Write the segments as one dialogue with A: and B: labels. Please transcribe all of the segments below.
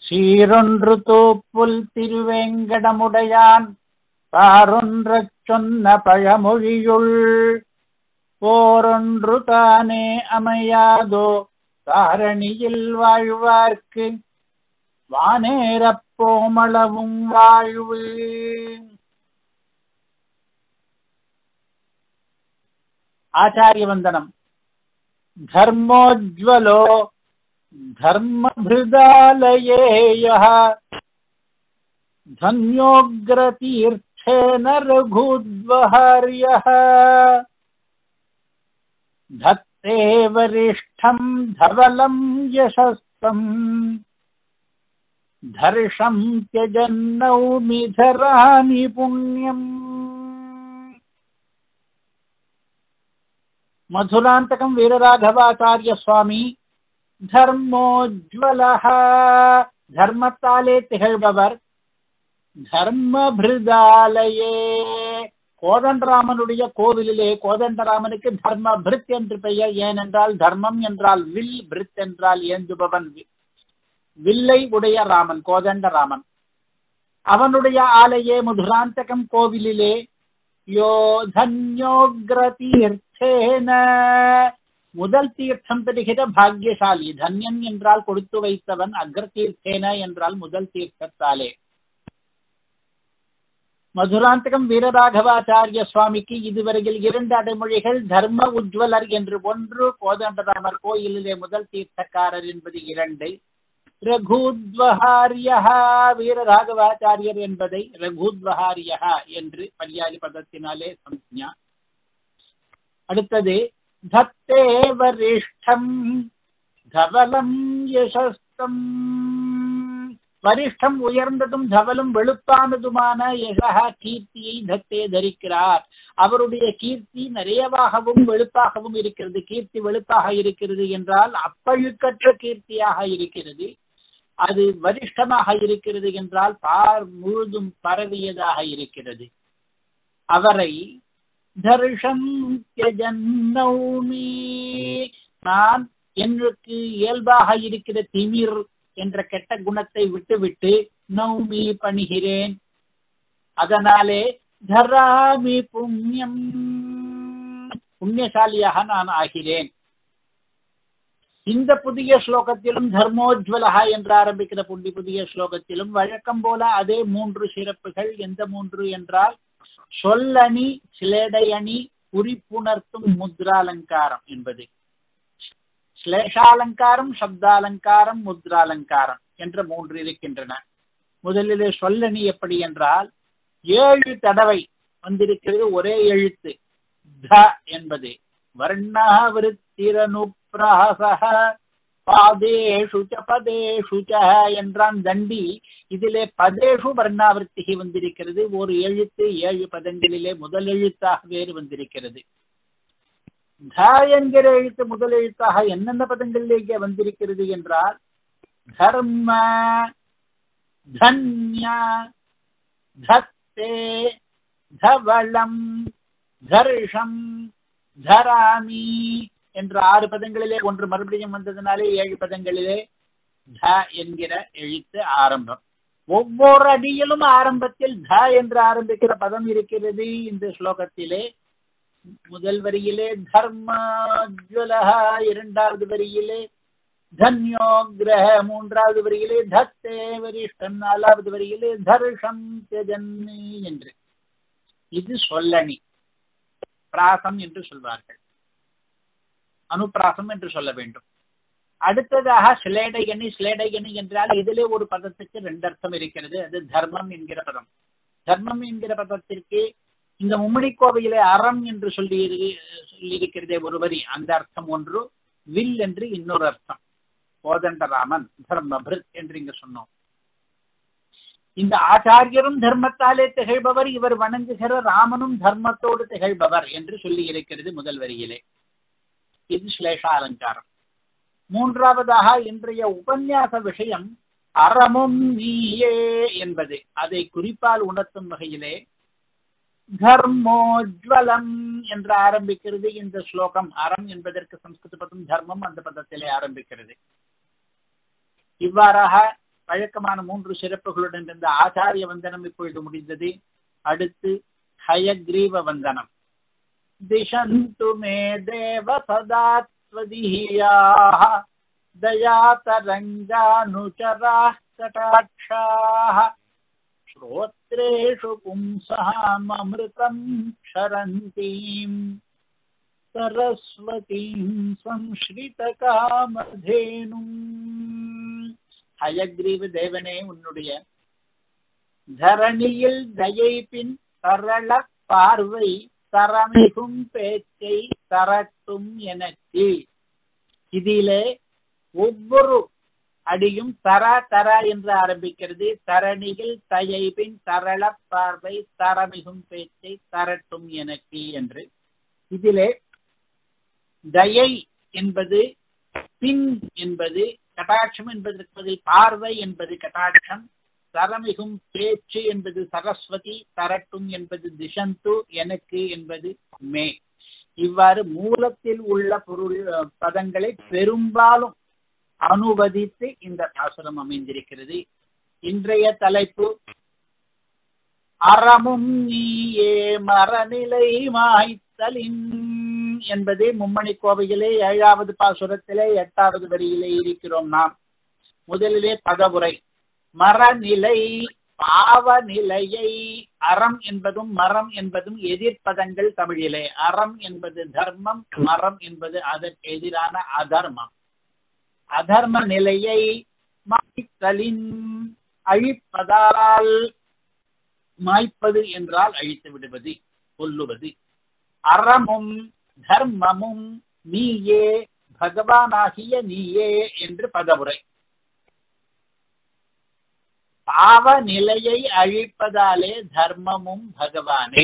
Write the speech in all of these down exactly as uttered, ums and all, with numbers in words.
A: சீரொன்று தோப்புல் திருவேங்கடமுடையான் பாரொன்றச் சொன்ன பழமொழியுள் போரொன்று தானே அமையாதோ தாரணியில் வாழ்வார்க்கு வானேரப் போமளவும் வாழ்வு. ஆச்சாரிய வந்தனம். தர்மோஜ்வலோ தர்மபிருதாலயேயः தன்யோக்ரதீர்த்தேன ரகுத்வஹார்யः தத்தே வரிஷ்டம் தவலம் யசஸ்தம் தர்ஷம் த்யஜன்னௌமி தராமி புண்ணியம். மதுராந்தகம் வீரராகவாச்சாரிய சுவாமி தர்மோஜ்வலஹ தர்மத்தாலே திகழ்பவர், தர்மபிருதாலயே கோதண்டராமனுடைய கோவிலிலே கோதண்டராமனுக்கு தர்ம பிருத் என்று பெயர். ஏனென்றால் தர்மம் என்றால் வில், பிருத் என்றால் ஏந்துபவன். வில்லை உடைய ராமன் கோதண்டராமன். அவனுடைய ஆலயே மதுராந்தகம் கோவிலிலே யோ தன்யோக்ரதீர்த்தேன முதல் தீர்த்தம் பெறுகிற பாக்யசாலி. தன்யன் என்றால் கொடுத்து வைத்தவன், அக்ரதீர்த்தேன என்றால் முதல் தீர்த்தத்தாலே. மதுராந்தகம் வீரராகவாச்சாரிய சுவாமிக்கு இதுவரையில் இரண்டு அடைமொழிகள். தர்ம உஜ்வலர் என்று ஒன்று, கோதண்டராமர் கோயிலிலே முதல் தீர்த்தக்காரர் என்பது இரண்டு. ரகுத்வஹார்யஹ வீரராகவாச்சாரியர் என்பதை ரகுத்வஹார்யஹ என்று பரியாய பதத்தினாலே சம்ஞா. அடுத்தது தத்தே வரிஷ்டம் தவலம் யசஸ்தம். வரிஷ்டம் உயர்ந்ததும் தவலும் வெளுப்பானதுமான யசஹ கீர்த்தியை தத்தே தரிக்கிறார். அவருடைய கீர்த்தி நிறையவாகவும் வெளுப்பாகவும் இருக்கிறது. கீர்த்தி வெளுப்பாக இருக்கிறது என்றால் அப்பழுக்கற்ற கீர்த்தியாக இருக்கிறது. அது வரிஷ்டமாக இருக்கிறது என்றால் பார் முழுதும் பரவியதாக இருக்கிறது. அவரை தர்ஷம் த்யஜன்னௌமி நான் எனக்கு இயல்பாக இருக்கிற திமிர் என்ற கெட்ட குணத்தை விட்டுவிட்டு நௌமி பணிகிறேன். அதனாலே தராமி புண்ணியம் புண்ணியசாலியாக நான் ஆகிறேன். இந்த புதிய ஸ்லோகத்திலும் தர்மோஜ்வலஹா என்று ஆரம்பிக்கிற புண்டி புதிய ஸ்லோகத்திலும் வழக்கம் போல அதே மூன்று சிறப்புகள். எந்த மூன்று என்றால் சொல்லணி, சிலேடையணி, குறிப்புணர்த்தும் முத்ராலங்காரம் என்பது. ஸ்லேஷாலங்காரம், சப்தாலங்காரம், முத்ராலங்காரம் என்ற மூன்று இருக்கின்றன. முதலிலே சொல்லணி எப்படி என்றால் ஏழு தடவை வந்திருக்கிறது ஒரே எழுத்து த என்பது. வர்ணாவிருத்திரனுப்ரஹஸஹ பாதேஷு ச பதேஷு ச என்றான் தண்டி. இதிலே பதேஷு வர்ணாவிருத்தி வந்திருக்கிறது. ஒரு எழுத்து ஏழு பதங்களிலே முதல் எழுத்தாக வேறு வந்திருக்கிறது. த என்கிற எழுத்து முதல் எழுத்தாக என்னென்ன பதங்களிலேயே வந்திருக்கிறது என்றால் தர்ம, தன்ய, தத்தே, தவளம், தர்ஷம், தராமி என்ற ஆறு பதங்களிலே ஒன்று மறுபடியும் வந்ததினாலே ஏழு பதங்களிலே த என்கிற எழுத்து ஆரம்பம். ஒவ்வொரு அடியிலும் ஆரம்பத்தில் த என்று ஆரம்பிக்கிற பதம் இருக்கிறது. இந்த ஸ்லோகத்திலே முதல் வரியிலே தர்மோஜ்வலஹ, இரண்டாவது வரியிலே தன்யோக்ரஹ, மூன்றாவது வரியிலே தத்தே வரிஷ்டம், நாலாவது வரியிலே தர்ஷம் த்யஜன்னி என்று. இது சொல்லணி, பிராசம் என்று சொல்வார்கள், அனுப்பிராசம் என்று சொல்ல வேண்டும். அடுத்ததாக சிலேடையணி. சிலேடையணி என்றால் இதிலே ஒரு பதத்துக்கு ரெண்டு அர்த்தம் இருக்கிறது. அது தர்மம் என்கிற பதம். தர்மம் என்கிற பதத்திற்கு இந்த மும்மணி கோவையிலே அறம் என்று சொல்லி சொல்லியிருக்கிறதே ஒரு வரி, அந்த அர்த்தம் ஒன்று. வில் என்று இன்னொரு அர்த்தம். கோதண்டராமன் தர்மபிருத் என்று இங்கு சொன்னோம். இந்த ஆச்சாரியரும் தர்மத்தாலே திகழ்பவர், இவர் வணங்குகிற ராமனும் தர்மத்தோடு திகழ்பவர் என்று சொல்லி இருக்கிறது முதல் வரியிலே. இது ஸ்லேஷா அலங்காரம். மூன்றாவதாக இன்றைய உபன்யாச விஷயம் அறமும் நீயே என்பது. அதை குறிப்பால் உணர்த்தும் வகையிலே தர்மோஜ்வலம் என்று ஆரம்பிக்கிறது இந்த ஸ்லோகம். அறம் என்பதற்கு சம்ஸ்கிருத பதம் தர்மம், அந்த பதத்திலே ஆரம்பிக்கிறது. இவ்வாறாக பழக்கமான மூன்று சிறப்புகளுடன் இருந்த ஆச்சாரிய வந்தனம் இப்பொழுது முடிந்தது. அடுத்து ஹயக்ரீவ வந்தனம். திஷந்து மே தேவ சதாத்வதீயாஹ தயாதரங்கானுச்சராः கடாட்சாः ஸ்ரோத்ரேஷு பும்சாம் அமிர்தம் க்ஷரந்தீம் சரஸ்வதீம் சம்ஸ்ரிதகாமதேனும். ஹயக்ரீவ தேவனே, உன்னுடைய தரணியில் தயை பின் சரள பார்வை தரமிகும் பேச்சை தரட்டும் எனக்கு. இதிலே ஒவ்வொரு அடியும் தர தர என்று ஆரம்பிக்கிறது. தரணியில் தயை பின் சரள பார்வை தரமிகும் பேச்சை தரட்டும் எனக்கு என்று. இதிலே தயை என்பது, பின் என்பது கடாட்சம் என்பதற்கு பதில் பார்வை என்பது கடாட்சம், தரமிகும் பேச்சு என்பது சரஸ்வதி, தரட்டும் என்பது திஷந்து எனக்கு என்பது மே. இவ்வாறு மூலத்தில் உள்ள பொருள் பதங்களை பெரும்பாலும் அனுவதித்து இந்த பாசுரம் அமைந்திருக்கிறது. இன்றைய தலைப்பு அறமும் நீயே மரநிலை மாய்த்தலின் என்பது மும்மணி கோவையிலே ஏழாவது பாசுரத்திலே எட்டாவது வரியிலே இருக்கிறோம். நாம் முதலிலே பதவுரை. மரநிலை பாவநிலையை, அறம் என்பதும் மரம் என்பதும் எதிர்ப்பதங்கள் தமிழிலே. அறம் என்பது தர்மம், மரம் என்பது அதற்கு எதிரான அதர்மம். அதர்ம நிலையை மாய்த்தலின், அழிப்பதால், மாய்ப்பது என்றால் அழித்து விடுவது, கொல்லுவது. அறமும் தர்மமும் நீயே, பகவானாகிய நீயே என்று பதவுரை. பாவ நிலையை அழிப்பதாலே தர்மமும் பகவானே.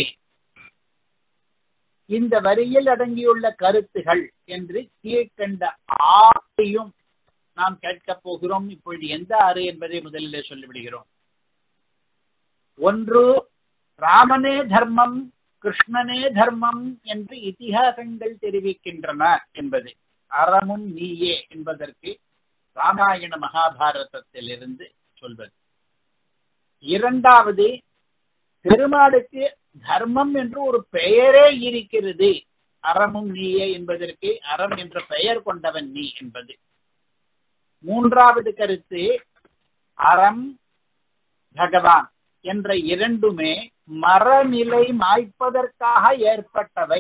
A: இந்த வரியில் அடங்கியுள்ள கருத்துகள் என்று கீழ்கண்ட ஆறையும் நாம் கேட்கப் போகிறோம். இப்பொழுது எந்த ஆறு என்பதை முதலிலே சொல்லிவிடுகிறோம். ஒன்று, ராமனே தர்மம், கிருஷ்ணனே தர்மம் என்று இதிகாசங்கள் தெரிவிக்கின்றன என்பது. அறமும் நீயே என்பதற்கு ராமாயண மகாபாரதத்திலிருந்து சொல்வது. இரண்டாவது, பெருமாளுக்கு தர்மம் என்று ஒரு பெயரே இருக்கிறது. அறமும் நீயே என்பதற்கு அறம் என்ற பெயர் கொண்டவன் நீ என்பது. மூன்றாவது கருத்து, அறம் பகவான் என்ற இரண்டுமே மரநிலை மாய்ப்பதற்காக ஏற்பட்டவை.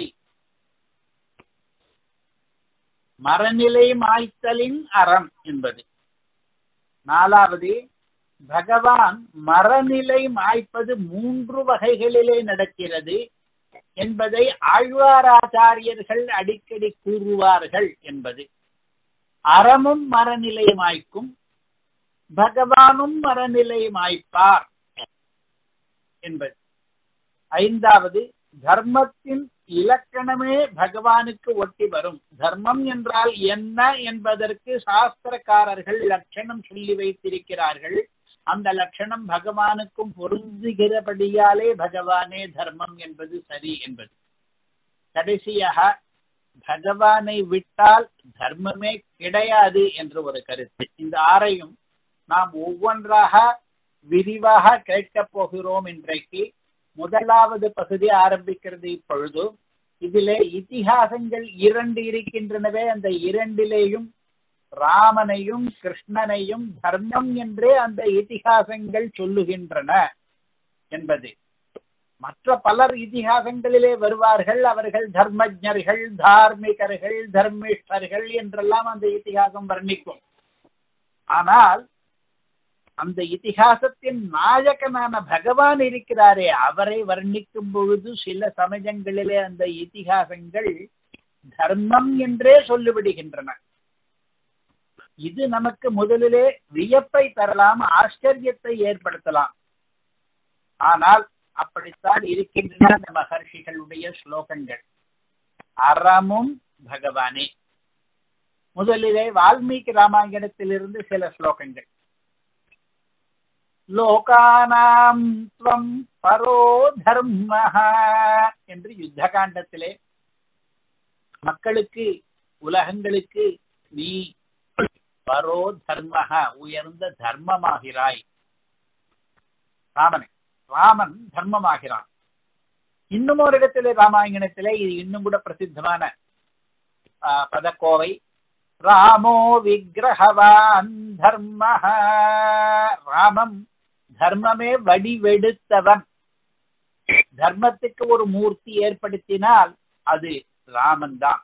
A: மரநிலை மாய்த்தலின் அறம் என்பது. நாலாவது, பகவான் மரநிலை மாய்ப்பது மூன்று வகைகளிலே நடக்கிறது என்பதை ஆழ்வாராச்சாரியர்கள் அடிக்கடி கூறுவார்கள் என்பது. அறமும் மரநிலை மாய்க்கும், பகவானும் மரநிலை மாய்ப்பார் என்பது. ஐந்தாவது, தர்மத்தின் இலக்கணமே பகவானுக்கு ஒட்டி வரும். தர்மம் என்றால் என்ன என்பதற்கு சாஸ்திரக்காரர்கள் லட்சணம் சொல்லி வைத்திருக்கிறார்கள். அந்த லட்சணம் பகவானுக்கும் பொருந்துகிறபடியாலே பகவானே தர்மம் என்பது சரி என்பது. கடைசியாக, பகவானை விட்டால் தர்மமே கிடையாது என்ற ஒரு கருத்து. இந்த ஆறையும் நாம் ஒவ்வொன்றாக விரிவாக கேட்கப் போகிறோம். இன்றைக்கு முதலாவது பகுதி ஆரம்பிக்கிறது. இப்பொழுது இதிலே இதிகாசங்கள் இரண்டு இருக்கின்றனவே, அந்த இரண்டிலேயும் ராமனையும் கிருஷ்ணனையும் தர்மம் என்றே அந்த இதிகாசங்கள் சொல்லுகின்றன என்பது. மற்ற பலர் இதிகாசங்களிலே வருவார்கள். அவர்கள் தர்மஜர்கள், தார்மிகர்கள், தர்மிஷ்டர்கள் என்றெல்லாம் அந்த இதிகாசம் வர்ணிக்கும். ஆனால் அந்த இதிகாசத்தின் நாயகனான பகவான் இருக்கிறாரே, அவரை வர்ணிக்கும் பொழுது சில சமயங்களிலே அந்த இதிகாசங்கள் தர்மம் என்றே சொல்லிவிடுகின்றன. இது நமக்கு முதலிலே வியப்பை தரலாம், ஆச்சரியத்தை ஏற்படுத்தலாம். ஆனால் அப்படித்தான் இருக்கின்றன அந்த மகர்ஷிகளுடைய ஸ்லோகங்கள். அறமும் பகவானே. முதலிலே வால்மீகி ராமாயணத்திலிருந்து சில ஸ்லோகங்கள். லோகானாம் த்வம் பரோ தர்மஹ என்று யுத்த காண்டத்திலே மக்களுக்கு, உலகங்களுக்கு நீ பரோ தர்மஹ உயர்ந்த தர்மமாகிறாய். ராமனை ராமன் தர்மமாகிறான். இன்னும் ஒரு இடத்திலே ராமாயணத்திலே இது இன்னும் கூட பிரசித்தமான பதக்கோவை. ராமோ விக்கிரகவான் தர்மஹ, ராமம் தர்மமே வடிவெடுத்தவன். தர்மத்துக்கு ஒரு மூர்த்தி ஏற்படுத்தினால் அது ராமன் தான்.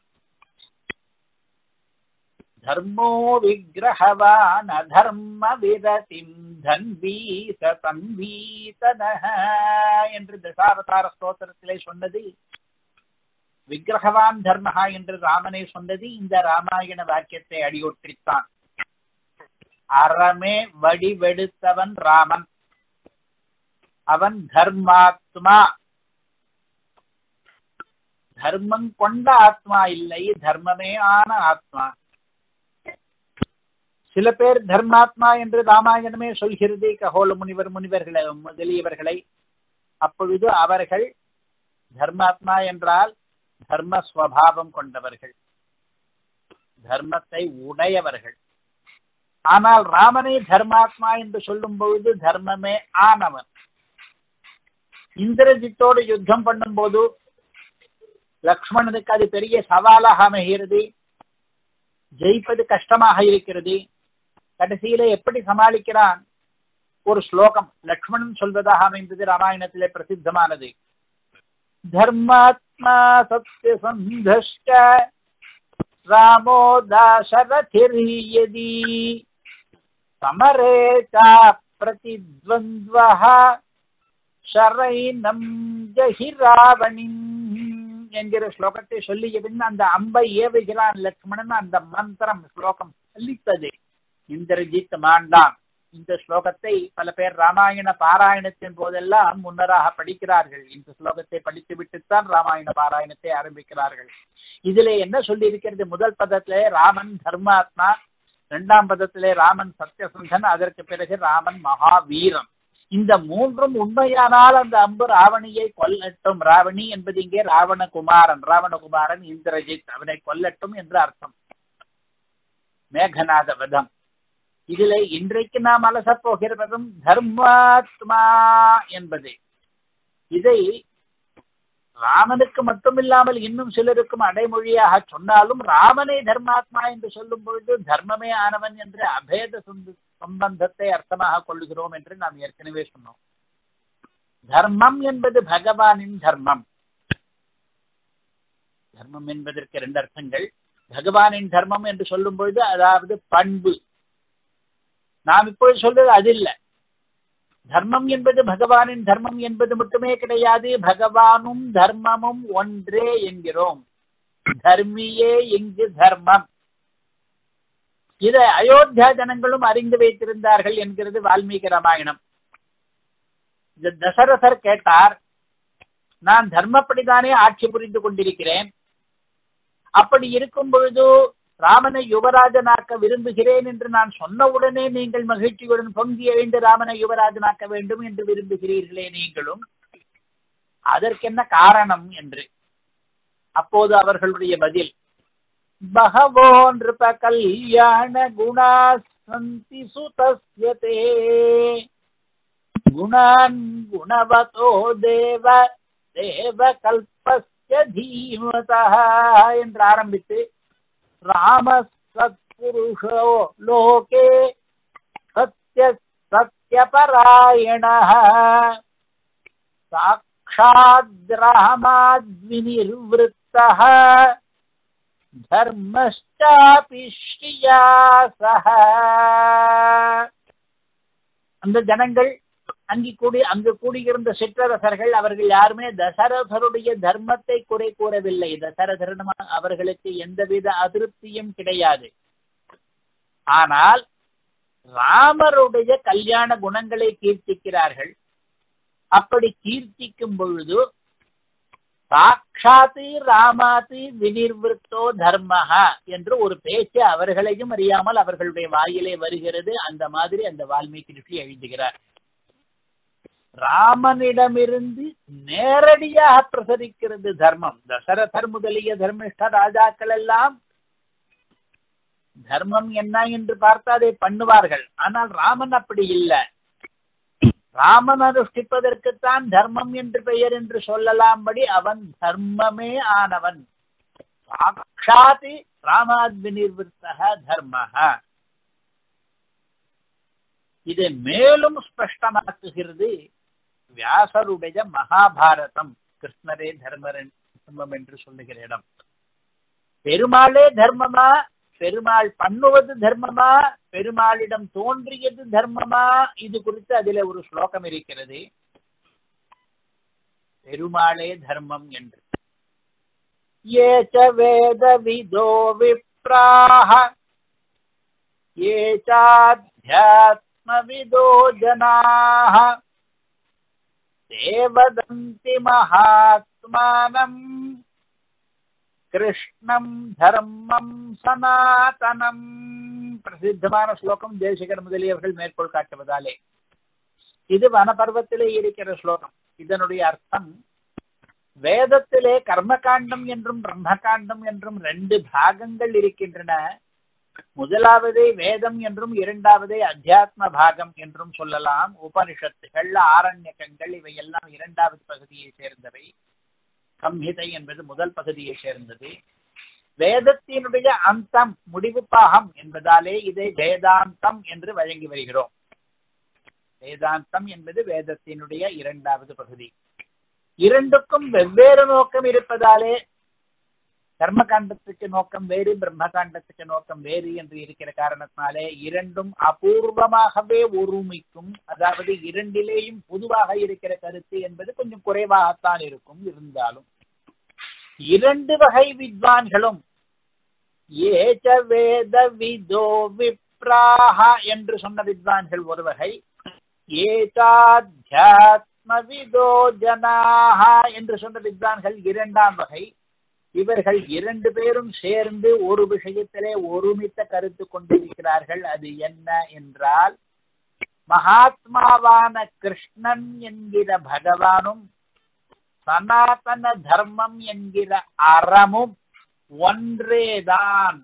A: தர்மோ விக்கிரகவான் அதர்ம விரதிம் தன்வீச தன்வீசனஹ என்று தசாவதார ஸ்தோத்திரத்திலே சொன்னது. விக்கிரகவான் தர்மஹா என்று ராமனை சொன்னது இந்த ராமாயண வாக்கியத்தை அடியொற்றித்தான். அறமே வடிவெடுத்தவன் ராமன். அவன் தர்மாத்மா. தர்மம் கொண்ட ஆத்மா இல்லை, தர்மமே ஆன ஆத்மா. சில பேர் தர்மாத்மா என்று ராமாயணமே சொல்கிறது, ககோல முனிவர் முனிவர்களை முதலியவர்களை. அப்பொழுது அவர்கள் தர்மாத்மா என்றால் தர்ம ஸ்வபாவம் கொண்டவர்கள், தர்மத்தை உடையவர்கள். ஆனால் ராமனை தர்மாத்மா என்று சொல்லும் பொழுது தர்மமே ஆனவன். இந்திரஜித்தோடு யுத்தம் பண்ணும் போது லக்ஷ்மணனுக்கு அது பெரிய சவாலாக அமைகிறது, ஜெயிப்பது கஷ்டமாக இருக்கிறது. கடைசியில எப்படி சமாளிக்கிறான்? ஒரு ஸ்லோகம் லக்ஷ்மணன் சொல்வதாக அமைந்தது, ராமாயணத்திலே பிரசித்தமானது. தர்மாத்மா சத்யசந்தஷ்ட ராமோ தாசரதிர்யதி சமரேதா பிரதித்வந்த்வஹ ஷரைனம் ஜஹி ராவணிம் என்கிற ஸ்லோகத்தை சொல்லிய பின் அந்த அம்பை ஏவுகிறான் லக்ஷ்மணன். அந்த மந்திரம் ஸ்லோகம் சொல்லித்தது இந்திரஜித் மாண்டான். இந்த ஸ்லோகத்தை பல பேர் ராமாயண பாராயணத்தின் போதெல்லாம் முன்னராக படிக்கிறார்கள். இந்த ஸ்லோகத்தை படித்து விட்டுத்தான் ராமாயண பாராயணத்தை ஆரம்பிக்கிறார்கள். இதிலே என்ன சொல்லி இருக்கிறது? முதல் பதத்திலே ராமன் தர்மாத்மா, இரண்டாம் பதத்திலே ராமன் சத்யசந்தன், அதற்கு பிறகு ராமன் மகாவீரன். இந்த மூன்றும் உண்மையானால் அந்த அம்பு ராவணியை கொல்லட்டும். ராவணி என்பது இங்கே ராவணகுமாரன். ராவணகுமாரன் இந்திரஜித், அவனை கொல்லட்டும் என்று அர்த்தம். மேகநாத வதம். இதிலே இன்றைக்கு நாம் அலசப் போகிறதும் தர்மாத்மா என்பது. இதை ராமனுக்கு மட்டுமில்லாமல் இன்னும் சிலருக்கும் அடைமொழியாக சொன்னாலும் ராமனை தர்மாத்மா என்று சொல்லும் பொழுது தர்மமே ஆனவன் என்ற அபேத சம்பந்தத்தை அர்த்தமாக கொள்ளுகிறோம் என்று நாம் ஏற்கனவே சொன்னோம். தர்மம் என்பது பகவானின் தர்மம். தர்மம் என்பதற்கு இரண்டு அர்த்தங்கள். பகவானின் தர்மம் என்று சொல்லும் பொழுது அதாவது பண்பு. நாம் இப்பொழுது சொல்றது அது இல்லை. தர்மம் என்பது பகவானின் தர்மம் என்பது மட்டுமே கிடையாது, பகவானும் தர்மமும் ஒன்றே என்கிறோம். தர்மியே இங்கு தர்மம். இதை அயோத்தியா ஜனங்களும் அறிந்து வைத்திருந்தார்கள் என்கிறது வால்மீகி ராமாயணம். இந்த தசரதர் கேட்டார், நான் தர்மப்படிதானே ஆட்சி புரிந்து கொண்டிருக்கிறேன், அப்படி இருக்கும் பொழுது ராமனை யுவராஜனாக்க விரும்புகிறேன் என்று நான் சொன்னவுடனே நீங்கள் மகிழ்ச்சியுடன் பொங்கி எழுந்து ராமனை யுவராஜனாக்க வேண்டும் என்று விரும்புகிறீர்களே நீங்களும், அதற்கென்ன காரணம் என்று. அப்போது அவர்களுடைய பதில், பகவோ நிருப கல்யாண குணா சந்தி சுதஸ்யதே குணான் குணவதோ தேவ தேவ கல்பஸ்ய தீமதஹ என்று ஆரம்பித்து ராம சத்புருஷோ லோகே சத்ய சத்யபராயணः சாக்ஷாத் ராமாத்விநிர்வృத்தः தர்மஷ்டாபி ஸ்ரீயா சஹ. அந்த ஜனங்கள் அங்கு கூடி அங்கு கூடியிருந்த சிற்றரசர்கள் அவர்கள் யாருமே தசரதருடைய தர்மத்தை குறை கூறவில்லை. தசரதர் அவர்களுக்கு எந்தவித அதிருப்தியும் கிடையாது. ஆனால் ராமருடைய கல்யாண குணங்களை கீர்த்திக்கிறார்கள். அப்படி கீர்த்திக்கும் பொழுது சாட்சாத்து ராமாத்து விநிர்வృத்தோ தர்மஹா என்று ஒரு பேச்சு அவர்களையும் அறியாமல் அவர்களுடைய வாயிலே வருகிறது. அந்த மாதிரி அந்த வால்மீகி ரிஷி எழுதுகிறார். ராமனிடமிருந்து நேரடியாக பிரசரிக்கிறது தர்மம். தசரதர் முதலிய தர்மிஷ்ட ராஜாக்கள் எல்லாம் தர்மம் என்ன என்று பார்த்து அதை பண்ணுவார்கள். ஆனால் ராமன் அப்படி இல்லை. ராமன் அனுஷ்டிப்பதற்குத்தான் தர்மம் என்று பெயர் என்று சொல்லலாம்படி அவன் தர்மமே ஆனவன். சாட்சாதி ராமாத் விநிர்விருத்தः தர்மः. இதை மேலும் ஸ்பஷ்டமாக்குகிறது வியாசருடைய மகாபாரதம். கிருஷ்ணரே தர்மரன் தர்மம் என்று சொல்லுகிற இடம். பெருமாளே தர்மமா, பெருமாள் பண்ணுவது தர்மமா, பெருமாளிடம் தோன்றியது தர்மமா, இது குறித்து அதில் ஒரு ஸ்லோகம் இருக்கிறது. பெருமாளே தர்மம் என்று. ஏச்ச வேத விதோ விப்ராஹ ஏச்சாத்யாத்ம விதோ ஜனாஹ தேவதந்தி மகாத்மானம் கிருஷ்ணம் தர்மம் சனாதனம். பிரசித்தமான ஸ்லோகம் தேசிகர் முதலியவர்கள் மேற்கோள் காட்டுவதாலே. இது வனபர்வத்திலே இருக்கிற ஸ்லோகம். இதனுடைய அர்த்தம், வேதத்திலே கர்மகாண்டம் என்றும் பிரம்மகாண்டம் என்றும் ரெண்டு பாகங்கள் இருக்கின்றன. முதலாவதே வேதம் என்றும் இரண்டாவதே அத்தியாத்ம பாகம் என்றும் சொல்லலாம். உபனிஷத்துகள், ஆரண்யகங்கள் இவையெல்லாம் இரண்டாவது பகுதியை சேர்ந்தவை. சம்ஹிதை என்பது முதல் பகுதியை சேர்ந்தது. வேதத்தினுடைய அந்தம் முடிவு பாகம் என்பதாலே இதை வேதாந்தம் என்று வழங்கி வருகிறோம். வேதாந்தம் என்பது வேதத்தினுடைய இரண்டாவது பகுதி. இரண்டுக்கும் வெவ்வேறு நோக்கம் இருப்பதாலே கர்மகாண்டத்துக்கு நோக்கம் வேறு, பிரம்மகாண்டத்துக்கு நோக்கம் வேறு என்று இருக்கிற காரணத்தினாலே இரண்டும் அபூர்வமாகவே ஒருமிக்கும். அதாவது இரண்டிலேயும் பொதுவாக இருக்கிற கருத்து என்பது கொஞ்சம் குறைவாகத்தான் இருக்கும். இருந்தாலும் இரண்டு வகை வித்வான்களும் ஏச்ச வேத விதோ விப்ராஹ என்று சொன்ன வித்வான்கள் ஒரு வகை, ஏச்சாத்யாத்ம விதோ ஜனாஹ என்று சொன்ன வித்வான்கள் இரண்டாம் வகை. இவர்கள் இரண்டு பேரும் சேர்ந்து ஒரு விஷயத்திலே ஒருமித்த கருத்து கொண்டிருக்கிறார்கள். அது என்ன என்றால், மகாத்மாவான கிருஷ்ணன் என்கிற பகவானும் சனாதன தர்மம் என்கிற அறமும் ஒன்றேதான்.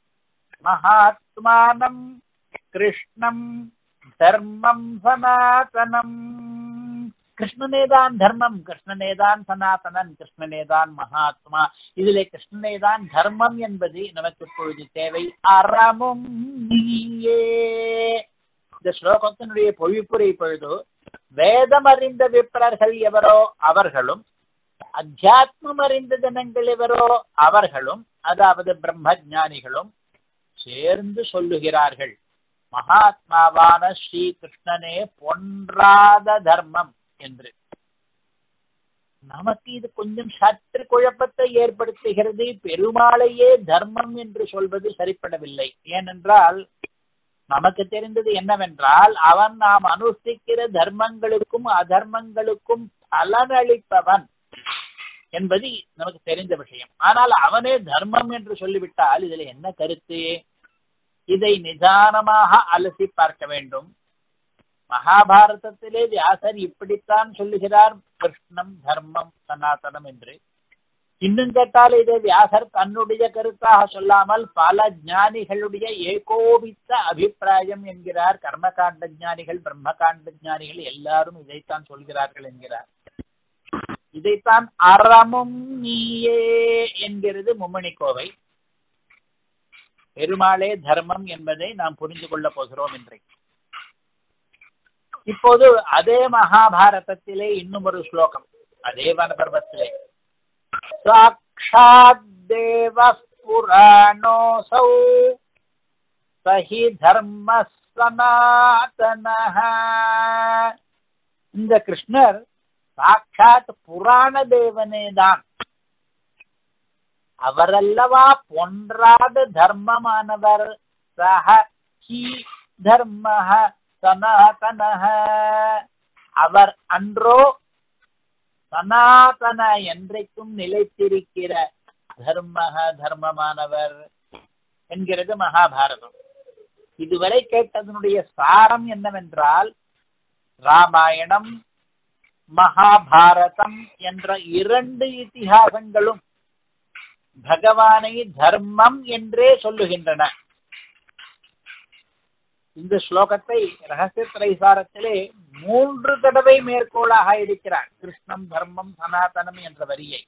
A: மகாத்மானம் கிருஷ்ணம் தர்மம் சனாதனம். கிருஷ்ணனேதான் தர்மம், கிருஷ்ணனேதான் சனாதனன், கிருஷ்ணனேதான் மகாத்மா. இதிலே கிருஷ்ணனேதான் தர்மம் என்பது நமக்கு இப்பொழுது தேவை. அறமும் நீயே. இந்த ஸ்லோகத்தினுடைய பொழிப்புரை பொழுது வேதம் அறிந்த விப்ரர்கள் எவரோ அவர்களும், அத்தியாத்மம் அறிந்த ஜனங்கள் எவரோ அவர்களும், அதாவது பிரம்ம ஞானிகளும் சேர்ந்து சொல்லுகிறார்கள், மகாத்மாவான ஸ்ரீ கிருஷ்ணனே பொன்றாத தர்மம் என்று. நமக்கு இது கொஞ்சம் சற்று குழப்பத்தை ஏற்படுத்துகிறது. பெருமாளையே தர்மம் என்று சொல்வது சரிப்படவில்லை. ஏனென்றால் நமக்கு தெரிந்தது என்னவென்றால், அவன் நாம் அனுஷ்டிக்கிற தர்மங்களுக்கும் அதர்மங்களுக்கும் பலனளிப்பவன் என்பது நமக்கு தெரிந்த விஷயம். ஆனால் அவனே தர்மம் என்று சொல்லிவிட்டால் இதில் என்ன கருத்து? இதை நிதானமாக அலசி பார்க்க வேண்டும். மகாபாரதத்திலே வியாசர் இப்படித்தான் சொல்லுகிறார், கிருஷ்ணம் தர்மம் சனாதனம் என்று. இன்னும் கேட்டால் இதை வியாசர் தன்னுடைய கருத்தாக சொல்லாமல் பல ஞானிகளுடைய ஏகோபித்த அபிப்பிராயம் என்கிறார். கர்மகாண்ட ஞானிகள், பிரம்மகாண்ட ஞானிகள் எல்லாரும் இதைத்தான் சொல்கிறார்கள் என்கிறார். இதைத்தான் அறமும் நீயே என்கிறது மும்மணி கோவை. பெருமாளே தர்மம் என்பதை நாம் புரிந்து கொள்ள போகிறோம் இன்றைக்கு. இப்போது அதே மகாபாரதத்திலே இன்னும் ஒரு ஸ்லோகம், அதே வனபர்வத்திலே, சாக்ஷாத் தேவ புராணோசௌ சஹி தர்ம சனாதனஹ. இந்த கிருஷ்ணர் சாட்சாத் புராண தேவனே தான். அவரல்லவா பொன்றாத தர்மமானவர். சஹ ஹி தர்மஹ சனாதனஹ. அவர் அன்றோ சனாதன என்றைக்கும் நிலைத்திருக்கிற தர்மஹ தர்மமானவர் என்கிறது மகாபாரதம். இதுவரை கேட்டதனுடைய சாரம் என்னவென்றால், ராமாயணம் மகாபாரதம் என்ற இரண்டு இதிகாசங்களும் பகவானை தர்மம் என்றே சொல்லுகின்றன. இந்த ஸ்லோகத்தை ரகசிய திரைசாரத்திலே மூன்று தடவை மேற்கோளாக இருக்கிறார். கிருஷ்ணம் தர்மம் சனாதனம் என்ற வரியை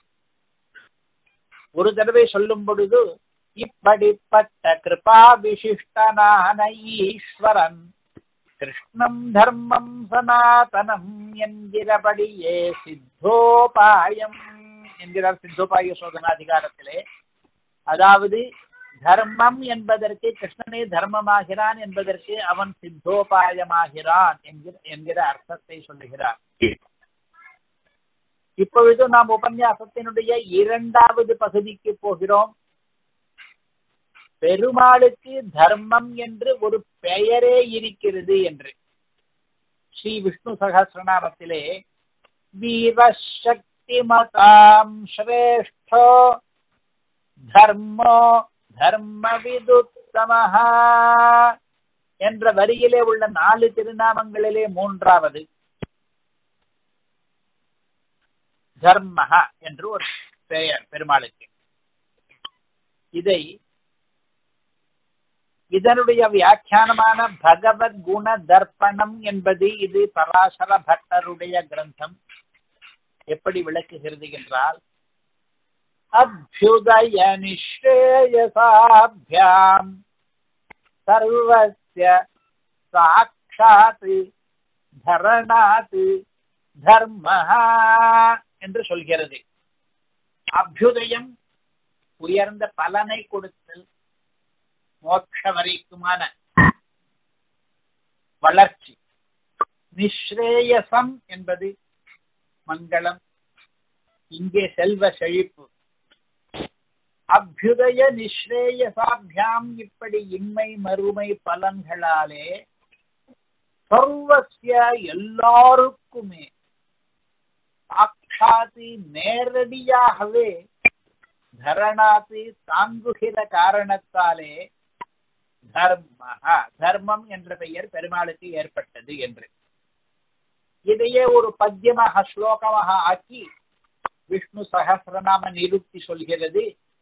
A: ஒரு தடவை சொல்லும் பொழுது, இப்படிப்பட்ட கிருபா விசிஷ்டனான ஈஸ்வரன் கிருஷ்ணம் தர்மம் சனாதனம் என்கிறபடியே சித்தோபாயம் என்கிறார் சித்தோபாய சோதனாதிகாரத்திலே. அதாவது தர்மம் என்பதற்கு கிருஷ்ணனே தர்மமாகிறான் என்பதற்கு அவன் சித்தோபாயமாகிறான் என்கிற என்கிற அர்த்தத்தை சொல்லுகிறார். இப்பொழுது நாம் உபன்யாசத்தினுடைய இரண்டாவது பகுதிக்கு போகிறோம். பெருமாளுக்கு தர்மம் என்று ஒரு பெயரே இருக்கிறது என்று ஸ்ரீ விஷ்ணு சகஸ்ரநாமத்திலே வீரசக்திமதாம் ஸ்ரேஷ்டோ தர்மோ தர்மவிதுத்தமஹா என்ற வரியிலே உள்ள நாலு திருநாமங்களிலே மூன்றாவது தர்மஹா என்று ஒரு பெயர் பெருமாளுக்கு. இதை இதனுடைய வியாக்கியானமான பகவத் குண தர்ப்பணம் என்பது இது பராசர பட்டருடைய கிரந்தம். எப்படி விளக்குகிறது என்றால், அப்யுதய நிஸ்ரேயசாப்யாம் சர்வஸ்ய சாக்ஷாத் தரணாத் தர்மஹ என்று சொல்கிறது. அபியுதயம் உயர்ந்த பலனை கொடுத்தல், மோட்ச வரைக்குமான வளர்ச்சி. நிஸ்ரேயசம் என்பது மங்களம், இங்கே செல்வ செழிப்பு. அபியுதய நிஸ்ரேயசாபியாம் இப்படி இன்மை மறுமை பலன்களாலே சர்வஸ்ய எல்லாருக்குமே சாட்சாதி நேரடியாகவே தரணாதி தாங்குகிற காரணத்தாலே தர்மஹ தர்மம் என்ற பெயர் பெருமாளுக்கு ஏற்பட்டது என்று இதையே ஒரு பத்தியமாக ஸ்லோகமாக ஆக்கி விஷ்ணு சகஸ்ரநாம நிருக்தி சொல்கிறது.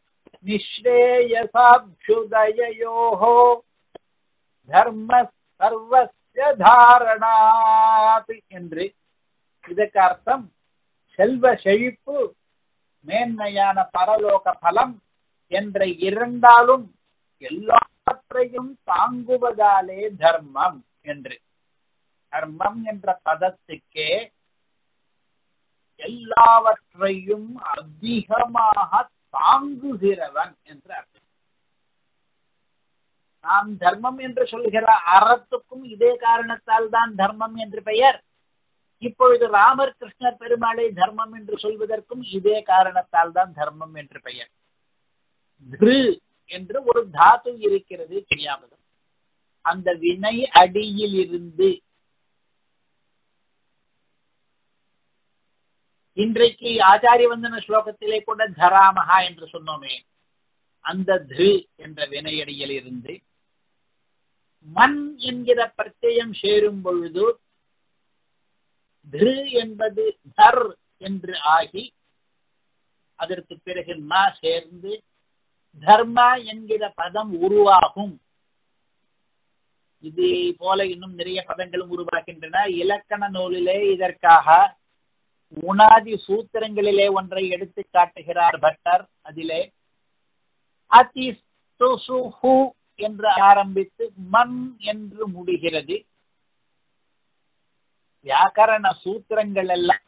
A: நிஸ்ரேயசாப்யுதயோஹோ தர்ம சர்வஸ்ய தாரணாத் என்று. இதற்கு அர்த்தம் செல்வ செழிப்பு, மேன்மையான பரலோக பலம் என்ற இரண்டாலும் எல்லாவற்றையும் தாங்குவதாலே தர்மம் என்று. தர்மம் என்ற பதத்துக்கே எல்லாவற்றையும் அதிகமாக தாங்குகிறவன் என்ற அர்த்தம். நாம் தர்மம் என்று சொல்கிற அறத்துக்கும் இதே காரணத்தால் தான் தர்மம் என்று பெயர். இப்பொழுது ராமர் கிருஷ்ணர் பெருமாளை தர்மம் என்று சொல்வதற்கும் இதே காரணத்தால் தான் தர்மம் என்று பெயர். திரு என்று ஒரு தாத்து இருக்கிறது தெரியாமல், அந்த வினை அடியில் இருந்து இன்றைக்கு ஆச்சாரிய வந்தன ஸ்லோகத்திலே கூட தராமஹா என்று சொன்னோமே, அந்த திரு என்ற வினையடியில் இருந்து மண் என்கிற பிரத்யம் சேரும் பொழுது திரு என்பது தர் என்று ஆகி அதற்கு பிறகு ந சேர்ந்து தர்மா என்கிற பதம் உருவாகும். இது போல இன்னும் நிறைய பதங்களும் உருவாகின்றன. இலக்கண நூலிலே இதற்காக உணாதி சூத்திரங்களிலே ஒன்றை எடுத்து காட்டுகிறார் பட்டர். அதிலே அதி சுஹு என்று ஆரம்பித்து மண் என்று முடிகிறது. வியாக்கரண சூத்திரங்கள் எல்லாம்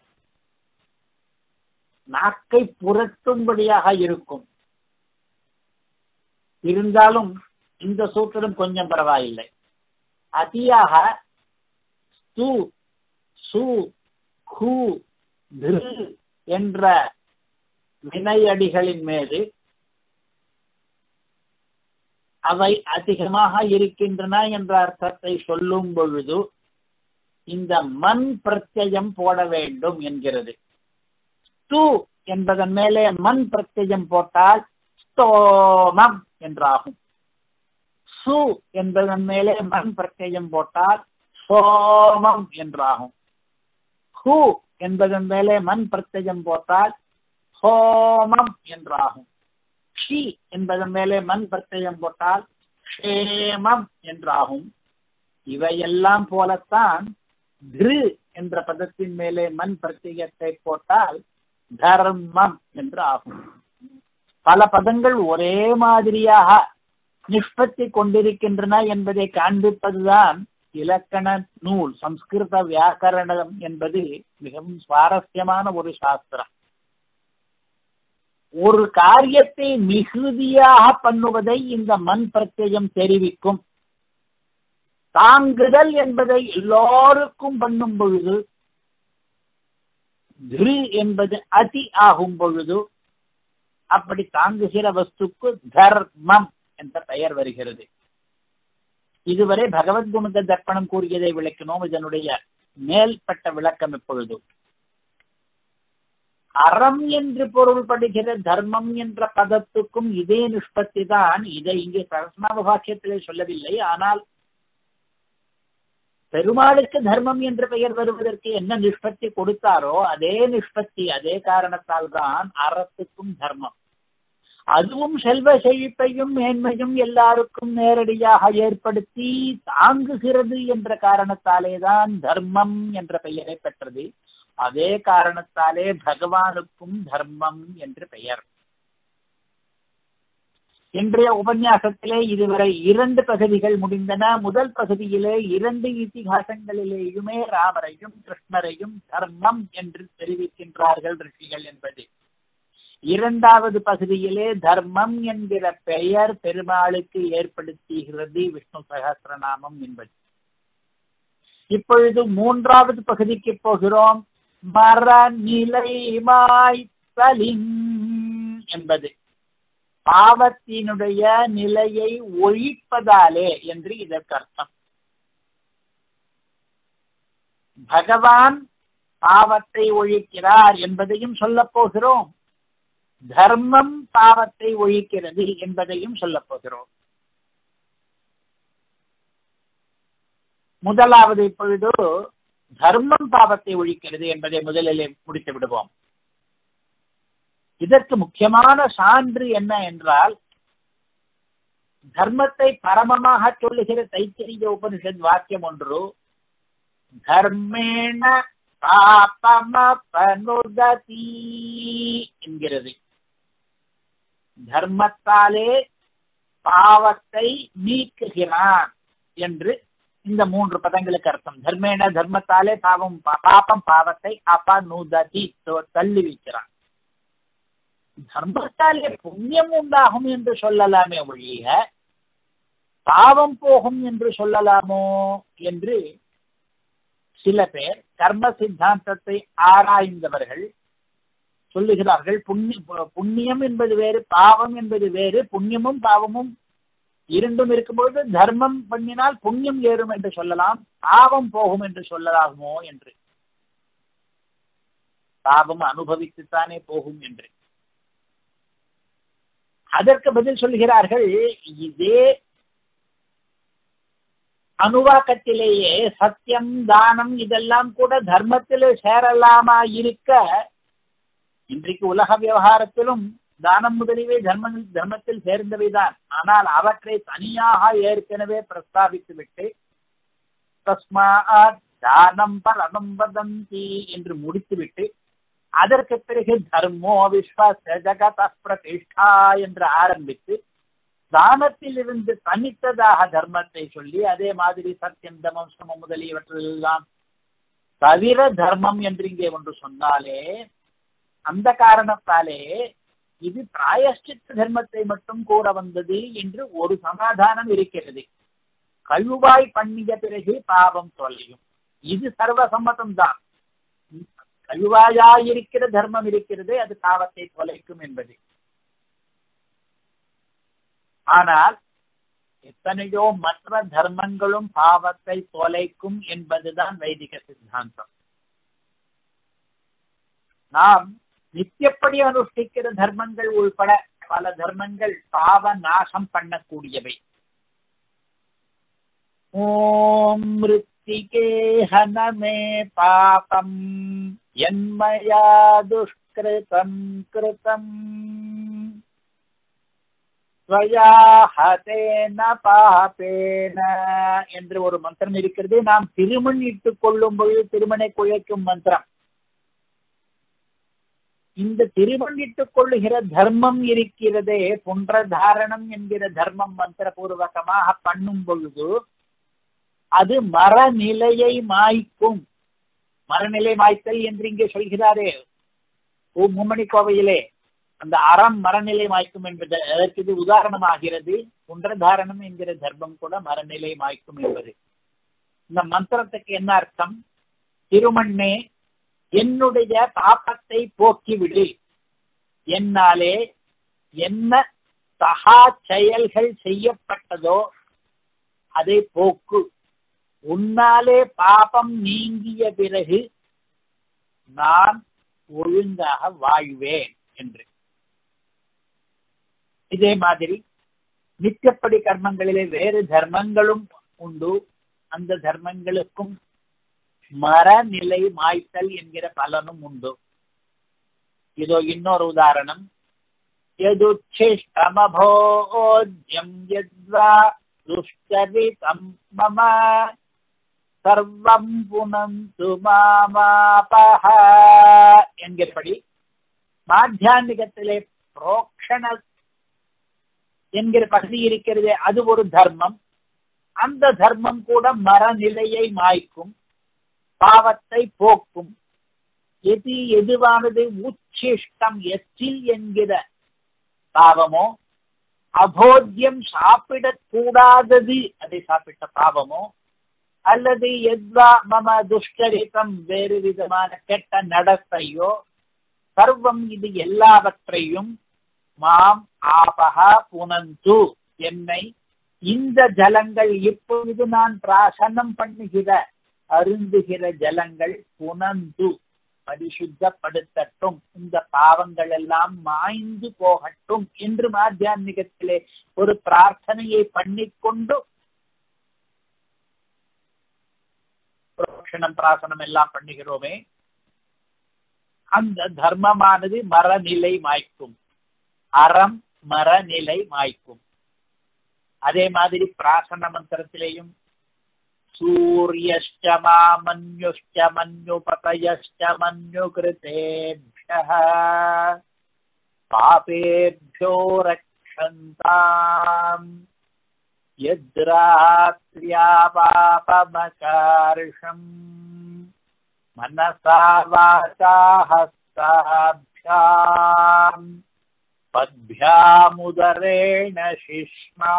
A: நாக்கை புரட்டும்படியாக இருக்கும். இருந்தாலும் இந்த சூத்திரம் கொஞ்சம் பரவாயில்லை. அதியாக சு சு கு திரு என்ற வினையடிகளின் மீது அவை அதிகமாக இருக்கின்றன என்ற அர்த்தத்தை சொல்லும் பொழுது இந்த மண் பிரத்யம் போட வேண்டும் என்கிறது. து என்பதன் மேலே மண் பிரத்யம் போட்டால் ஸ்தோமம் என்றாகும். சு என்பதன் மேலே மண் பிரத்யம் போட்டால் சோமம் என்றாகும். ஹு என்பதன் மேலே மண் பிரத்யம் போட்டால் ஹோமம் என்றாகும். ஷி என்பதன் மேலே மண் பிரத்யம் போட்டால் க்ஷேமம் என்றாகும். இவையெல்லாம் போலத்தான் திரு என்ற பதத்தின் மேலே மண் பிரத்யேகத்தை போட்டால் தர்மம் என்று ஆகும். பல பதங்கள் ஒரே மாதிரியாக நிஷ்பத்தி கொண்டிருக்கின்றன என்பதை காண்பிப்பதுதான் இலக்கண நூல். சம்ஸ்கிருத வியாக்கரணம் என்பது மிகவும் சுவாரஸ்யமான ஒரு சாஸ்திரம். ஒரு காரியத்தை மிகுதியாக பண்ணுவதை இந்த மண் பிரத்யம் தெரிவிக்கும். தாங்குதல் என்பதை எல்லோருக்கும் பண்ணும் பொழுது திரு என்பது அதி ஆகும் பொழுது அப்படி தாங்குகிற வஸ்துக்கு தர்மம் என்ற பெயர் வருகிறது. இதுவரை பகவத்குண தர்ப்பணம் கூறியதை விளக்கினோம். இதனுடைய மேல்பட்ட விளக்கம் இப்பொழுது அறம் என்று பொருள்படுகிற தர்மம் என்ற பதத்துக்கும் இதே நிஷ்பத்தி தான். இதை இங்கே சரஸ்நாம பாக்கியத்திலே சொல்லவில்லை. ஆனால் பெருமாளுக்கு தர்மம் என்ற பெயர் வருவதற்கு என்ன நிஷ்பத்தி கொடுத்தாரோ அதே நிஷ்பத்தி, அதே காரணத்தால் தான் அறத்துக்கும் தர்மம். அதுவும் செல்வ செழிப்பையும் மேன்மையும் எல்லாருக்கும் நேரடியாக ஏற்படுத்தி தாங்குகிறது என்ற காரணத்தாலே தான் தர்மம் என்ற பெயரை பெற்றது. அதே காரணத்தாலே பகவானுக்கும் தர்மம் என்று பெயர். இன்றைய உபன்யாசத்திலே இதுவரை இரண்டு பகுதிகள் முடிந்தன. முதல் பகுதியிலே இரண்டு இதிகாசங்களிலேயுமே ராமரையும் கிருஷ்ணரையும் தர்மம் என்று தெரிவிக்கின்றார்கள் ரிஷிகள் என்பது. இரண்டாவது பகுதியிலே தர்மம் என்கிற பெயர் பெருமாளுக்கு ஏற்படுத்துகிறது விஷ்ணு சகஸ்ரநாமம் என்பது. இப்பொழுது மூன்றாவது பகுதிக்கு போகிறோம். மரநிலை மாய்த்தலின் என்பது பாவத்தினுடைய நிலையை ஒழிப்பதாலே என்று இதற்கு அர்த்தம். பகவான் பாவத்தை ஒழிக்கிறார் என்பதையும் சொல்ல போகிறோம். தர்மம் பாவத்தை ஒழிக்கிறது என்பதையும் சொல்ல போகிறோம். முதலாவது இப்பொழுது தர்மம் பாவத்தை ஒழிக்கிறது என்பதை முதலிலே முடித்து விடுவோம். இதற்கு முக்கியமான சான்று என்ன என்றால், தர்மத்தை பரமமாக சொல்லுகிற தைத்திரிய உபனிஷத் வாக்கியம் ஒன்று தர்மேண பாபமபனுததி என்கிறது. தர்மத்தாலே பாவத்தை நீக்குகிறான் என்று இந்த மூன்று பதங்களுக்கு அர்த்தம். தர்மேண தர்மத்தாலே பாவம் பாபம் பாவத்தை அபனுததி தள்ளி வைக்கிறான். தர்மத்தாலே புண்ணியம் உண்டாகும் என்று சொல்லலாமே ஒழிய பாவம் போகும் என்று சொல்லலாமோ என்று சில பேர் கர்ம சித்தாந்தத்தை ஆராய்ந்தவர்கள் சொல்லுகிறார்கள். புண்ணிய புண்ணியம் என்பது வேறு, பாவம் என்பது வேறு. புண்ணியமும் பாவமும் இரண்டும் இருக்கும்போது தர்மம் பண்ணினால் புண்ணியம் ஏறும் என்று சொல்லலாம், பாவம் போகும் என்று சொல்லலாகுமோ என்று. பாவம் அனுபவித்துத்தானே போகும் என்று. அதற்கு பதில் சொல்கிறார்கள், இதே அனுவாக்கத்திலேயே சத்தியம் தானம் இதெல்லாம் கூட தர்மத்திலே சேரலாமா இருக்க, இன்றைக்கு உலக விவகாரத்திலும் தானம் முதலியவை தர்ம தர்மத்தில் சேர்ந்தவைதான். ஆனால் அவற்றை தனியாக ஏற்கனவே பிரஸ்தாபித்து விட்டு தஸ்மாத் தானம் பரமம் வதந்தி என்று முடித்துவிட்டு அதற்கு பிறகு தர்மோ விஸ்வாச ஜகத பிரதிஷ்டா என்று ஆரம்பித்து தானத்தில் இருந்து தனித்ததாக தர்மத்தை சொல்லி அதே மாதிரி சத்தியம் தமம் சமம் முதலியவற்றெல்லாம் தவிர தர்மம் என்று இங்கே ஒன்று சொன்னாலே அந்த காரணத்தாலே இது பிராயஷ்சித்த தர்மத்தை மட்டும் கூற வந்தது என்று ஒரு சமாதானம் இருக்கிறது. கழுவாய் பண்ணிய பிறகு பாவம் தொலையும், இது சர்வசம்மதம் தான். கழுவாயாயிருக்கிற தர்மம் இருக்கிறது, அது பாவத்தை தொலைக்கும் என்பது. ஆனால் எத்தனையோ மற்ற தர்மங்களும் பாவத்தை தொலைக்கும் என்பதுதான் வைதிக சித்தாந்தம். நாம் நித்தியப்படி அனுஷ்டிக்கிற தர்மங்கள் உள்பட பல தர்மங்கள் பாவ நாசம் பண்ணக்கூடியவை. ஓம் மிருத்திகே ஹனமே பாபம் யன்மயா துஷ்கிருதம் கிருதம். ஸ்வயா ஹதேன பாபேன என்று ஒரு மந்திரம் இருக்கிறது. நாம் திருமண் இட்டுக் கொள்ளும் பொழுது திருமணை குழைக்கும் மந்திரம். இந்த திருமண் இட்டுக் கொள்ளுகிற தர்மம் இருக்கிறதே, புன்றதாரணம் என்கிற தர்மம் மந்திரபூர்வகமாக பண்ணும் பொழுது அது மரநிலையை மாய்க்கும். மரநிலை மாய்த்தல் என்று இங்கே சொல்கிறாரே மும்மணி கோவையிலே, அந்த அறம் மரநிலை மாய்க்கும் என்பது அதற்கு இது உதாரணமாகிறது. புன்றதாரணம் என்கிற தர்மம் கூட மரநிலை மாய்க்கும் என்பது. இந்த மந்திரத்துக்கு என்ன அர்த்தம்? திருமண்ணே, என்னுடைய பாபத்தை போக்கிவிடு. என்னாலே என்ன சகா செயல்கள் செய்யப்பட்டதோ அதை போக்கு. உன்னாலே பாபம் நீங்கிய பிறகு நான் ஒழுங்காக வாழ்வேன் என்று. இதே மாதிரி நித்தியப்படி கர்மங்களிலே வேறு தர்மங்களும் உண்டு. அந்த தர்மங்களுக்கும் மரநிலை மாய்த்தல் என்கிற பலனும் உண்டு. இதோ இன்னொரு உதாரணம். யதுச்சிஷ்டமபோஜ்யம் யத்வா துஷ்கரிதம் மம சர்வம் புனந்து மாமாபஹ என்கிறபடி மாத்தியான்மிகத்திலே புரோக்ஷண என்கிற பகுதி இருக்கிறது. அது ஒரு தர்மம். அந்த தர்மம் கூட மரநிலையை மாய்க்கும், பாவத்தை போக்கும். எது எதுவானது உச்சிஷ்டம் எச்சில் என்கிற பாவமோ, அபோத்தியம் சாப்பிடக்கூடாதது அதை சாப்பிட்ட பாவமோ, அல்லது எத்வா மம துஷ்கரிதம் வேறு விதமான கெட்ட நடத்தையோ, சர்வம் இது எல்லாவற்றையும் மாம் ஆபஹா புனந்து என்னை இந்த ஜலங்கள் இப்பொழுது நான் பிராசனம் பண்ணுகிற அருந்துகிற ஜலங்கள் புனந்து பரிசுத்தப்படுத்தட்டும், இந்த பாவங்கள் எல்லாம் மாய்ந்து போகட்டும் என்று மாத்தியான்மிகத்திலே ஒரு பிரார்த்தனையை பண்ணிக்கொண்டு புரோக்ஷணம் பிராசனம் எல்லாம் பண்ணுகிறோமே, அந்த தர்மமானது மரநிலை மாய்க்கும், அறம் மரநிலை மாய்க்கும். அதே மாதிரி பிராசன மந்திரத்திலேயும் சூரியஷ்ட மாமன்யுஷ்ட மன்யுபதயஷ்ட மன்யுகிருதேப்யஹ பாபேப்யோ ரக்ஷந்தாம் யத்ராத்ர்யா பாபமகார்ஷம் மனசா வாசா ஹஸ்தாப்யாம் பத்யாமுதரேண சிஷ்மா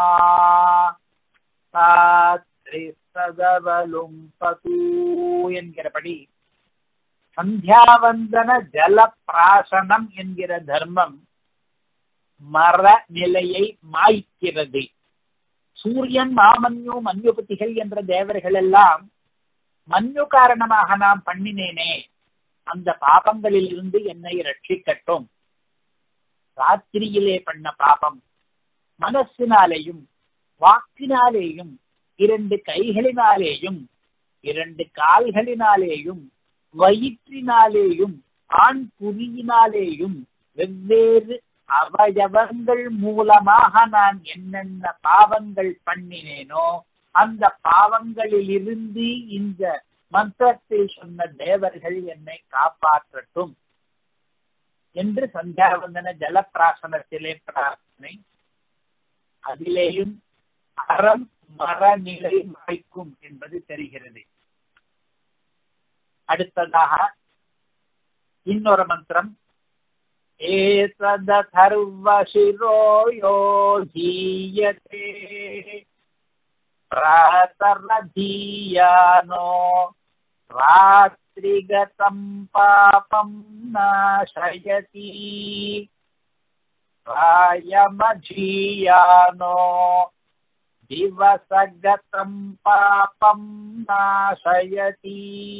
A: சதவலும்பது என்கிறபடி சந்தியாவந்தன ஜல பிராசனம் என்கிற தர்மம் மர நிலையை மாய்க்கிறது. சூரியன் மாமன்யு மன்யுபதிகள் என்ற தேவர்கள் எல்லாம் மன்யு காரணமாக நாம் பண்ணினேனே, அந்த பாபங்களில் இருந்து என்னை ரட்சிக்கட்டும். ராத்திரியிலே பண்ண பாபம் மனசினாலேயும் வாக்கினாலேயும் இரண்டு கைகளினாலேயும் இரண்டு கால்களினாலேயும் வயிற்றினாலேயும் ஆண் புரியினாலேயும் வெவ்வேறு அவயவங்கள் மூலமாக நான் என்னென்ன பாவங்கள் பண்ணினேனோ அந்த பாவங்களில் இருந்து இந்த மந்திரத்தில் சொன்ன தேவர்கள் என்னை காப்பாற்றட்டும் என்று சந்தியாவந்தன ஜலப்பிராசனத்திலே பிரார்த்தனை. அதிலேயும் அறம் மரநிலை மாய்க்கும் என்பது தெரிகிறது. அடுத்ததாக இன்னொரு மந்திரம். ஏததர்வசிரோ யோஹீயதே பிராதரதீயானோ ராத்ரிகதம் பாபம் நாசயதி ராயமஜீயானோ திவசகதம் பாபம் நாசயதி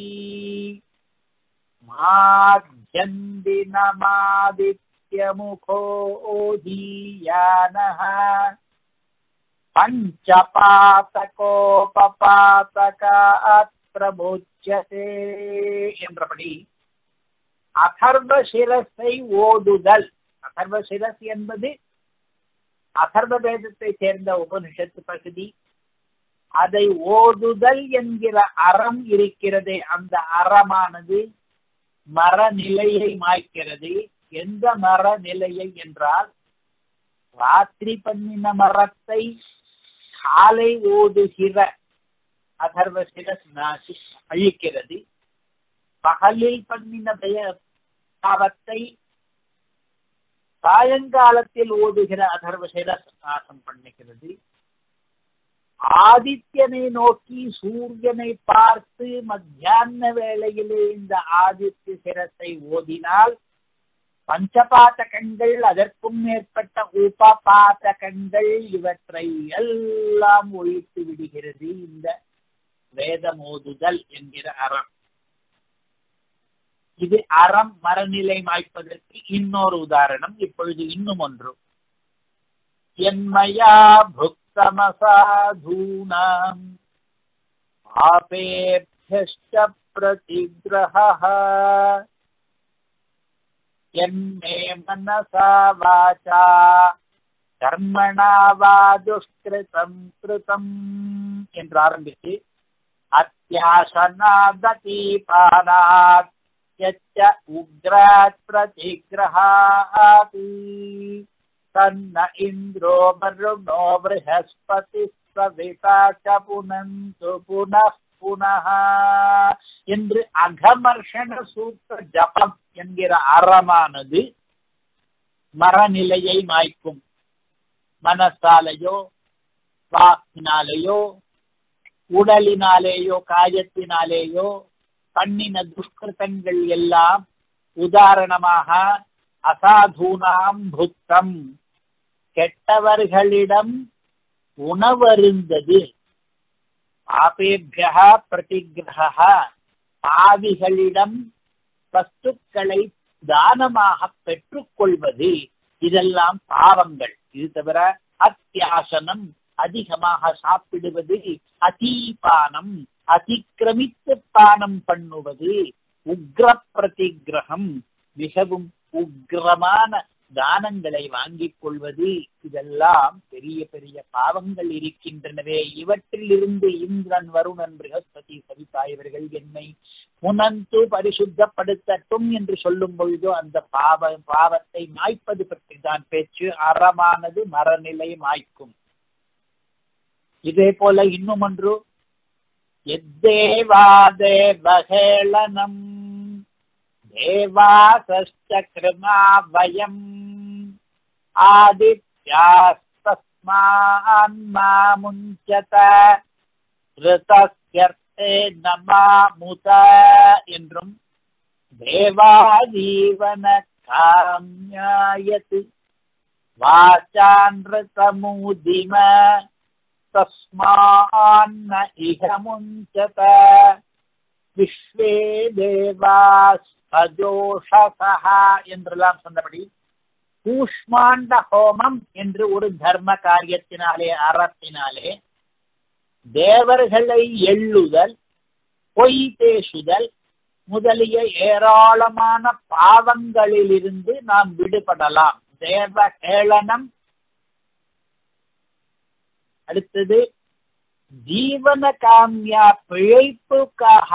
A: மாத்யந்தினமாதித்யமுகோ ஓஹீயானஹ பஞ்சபாதகோபபாதகாத் பிரபுஜ்யதே என்றபடி அதர்வ சிரஸை ஓதுதல். அதர்வ சிரஸ் என்பது அதர்வ வேதத்தை சேர்ந்த உபனிஷத்து பகுதி. அதை ஓதுதல் என்கிற அறம் இருக்கிறதே, அந்த அறமானது மரநிலையை மாய்க்கிறது. எந்த மரநிலையை என்றால், ராத்திரி பண்ணின மரத்தை காலை ஓதுகிற அதர்வ சிரஸ் நாசி அழிக்கிறது. பகலில் பண்ணின பாவத்தை சாயங்காலத்தில் ஓதுகிற அதர்வ சிரஸ் நாசம் பண்ணுகிறது. ஆதித்யனை நோக்கி சூரியனை பார்த்து மத்தியான வேளையிலே இந்த ஆதித்ய சிரத்தை ஓதினால் பஞ்சபாதகங்கள், அதற்கும் மேற்பட்ட உபபாதகங்கள், இவற்றை எல்லாம் ஒழித்து விடுகிறது இந்த வேதம் ஓதுதல் என்கிற அறம். இது அறம் மரநிலை மாய்ப்பதற்கு இன்னொரு உதாரணம். இப்பொழுது இன்னும் ஒன்று. என்மயா புக்தமசாதூனாம் பாபேப்யஸ்ச பிரதிக்ரஹः என்மே மனசா வாசா கர்மணா வா துஷ்கிருதம் கிருதம் என்று ஆரம்பித்து அத்யாசனாதீபானாத் யச்ச உக்ராத் பிரதிக்ரஹாதி தன்ன இந்திரோ வருணோ ப்ரஹஸ்பதி சவிதா ச புனந்து புனః புனः என்று அகமர்ஷண சூத்திர ஜபம் என்கிற அறமானது மரநிலையை மாய்க்கும். மனசாலேயோ வாக்கினாலேயோ உடலினாலேயோ காயத்தினாலேயோ பண்ணின துஷ்கிருதங்கள் எல்லாம், உதாரணமாக அசாதூனாம் புத்தம், கெட்டவர்களிடம் உணவருந்தது, பாபேபியஹ பிரதிக்ரஹ, பாவிகளிடம் வஸ்துக்களை தானமாக பெற்றுக்கொள்வது, இதெல்லாம் பாவங்கள். இது தவிர அத்தியாசனம், அதிகமாக சாப்பிடுவது, அதீபானம், அதிக்கிரமித்து பானம் பண்ணுவது, உக்ர பிரதிகிரகம், மிகவும் உக்ரமான தானங்களை வாங்கிக் கொள்வது, இதெல்லாம் பெரிய பெரிய பாவங்கள் இருக்கின்றனவே. இவற்றில் இருந்து இந்திரன், வருணன், ப்ரஹஸ்பதி, சவிதா இவர்கள் என்னை புனந்து பரிசுத்தப்படுத்தட்டும் என்று சொல்லும் பொழுதோ அந்த பாவ பாவத்தை மாய்ப்பது பற்றி தான் பேச்சு. அறமானது மரநிலை மாய்க்கும். இதே போல இன்னும் ஒன்று. எத்தேவாதேவஹேளனம் தேவாசஸ்சக்ரமா வயம் ஆதித்யாஸ்தஸ்மான் மாமுஞ்சத ரிதஸ்யர்த்தே நமாமுத என்றும் தேவாதீவன காம்யாயத் வாசான்ரதமுதிம தஸ்மான்ன இஹமுஞ்சத விஸ்வே தேவாஸ் அஜோஷசஹ என்றெல்லாம் சொன்னபடி கூஷ்மாண்ட ஹோமம் என்று ஒரு தர்ம காரியத்தினாலே, அறத்தினாலே தேவர்களை எள்ளுதல், பொய் பேசுதல் முதலிய ஏராளமான பாவங்களிலிருந்து நாம் விடுபடலாம். தேவஹேளனம். அடுத்தது ஜீவன காமியா, பிழைப்புக்காக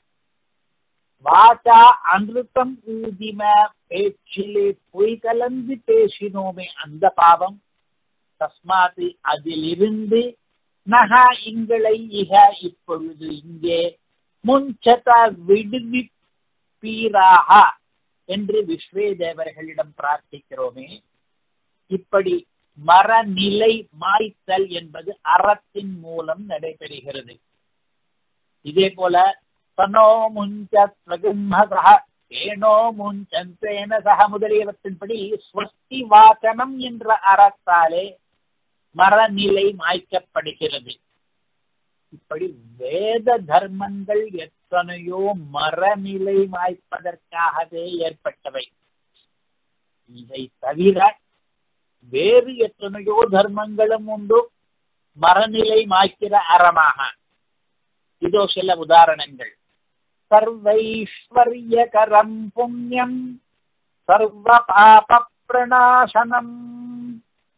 A: வாசா அமிர்தம் ஊதிம, பேச்சிலே பொய் கலந்து பேசினோமே அந்த பாவம். தஸ்மாத் அதிலிருந்து நகா எங்களை இக இப்பொழுது இங்கே முன்சத விடுவிப்பீராக என்று விஸ்வே தேவர்களிடம் பிரார்த்திக்கிறோமே. இப்படி மரநிலை மாய்த்தல் என்பது அறத்தின் மூலம் நடைபெறுகிறது. இதே போல தனோ முஞ்சத்வகும்மசஹ ஏனோ முஞ்சந்தேன சஹ முதலியவற்றின்படி ஸ்வஸ்தி வாசனம் என்ற அறத்தாலே மரநிலை மாய்க்கப்படுகிறது. இப்படி வேத தர்மங்கள் எத்தனையோ மரநிலை மாய்ப்பதற்காகவே ஏற்பட்டவை. இதை தவிர வேறு எத்தனையோ தர்மங்களும் உண்டு மரநிலை மாய்க்கிற அறமாக. இதோ சில உதாரணங்கள். சர்வைஸ்வர்யகரம் புண்ணியம் சர்வ பாப பிரணாசனம்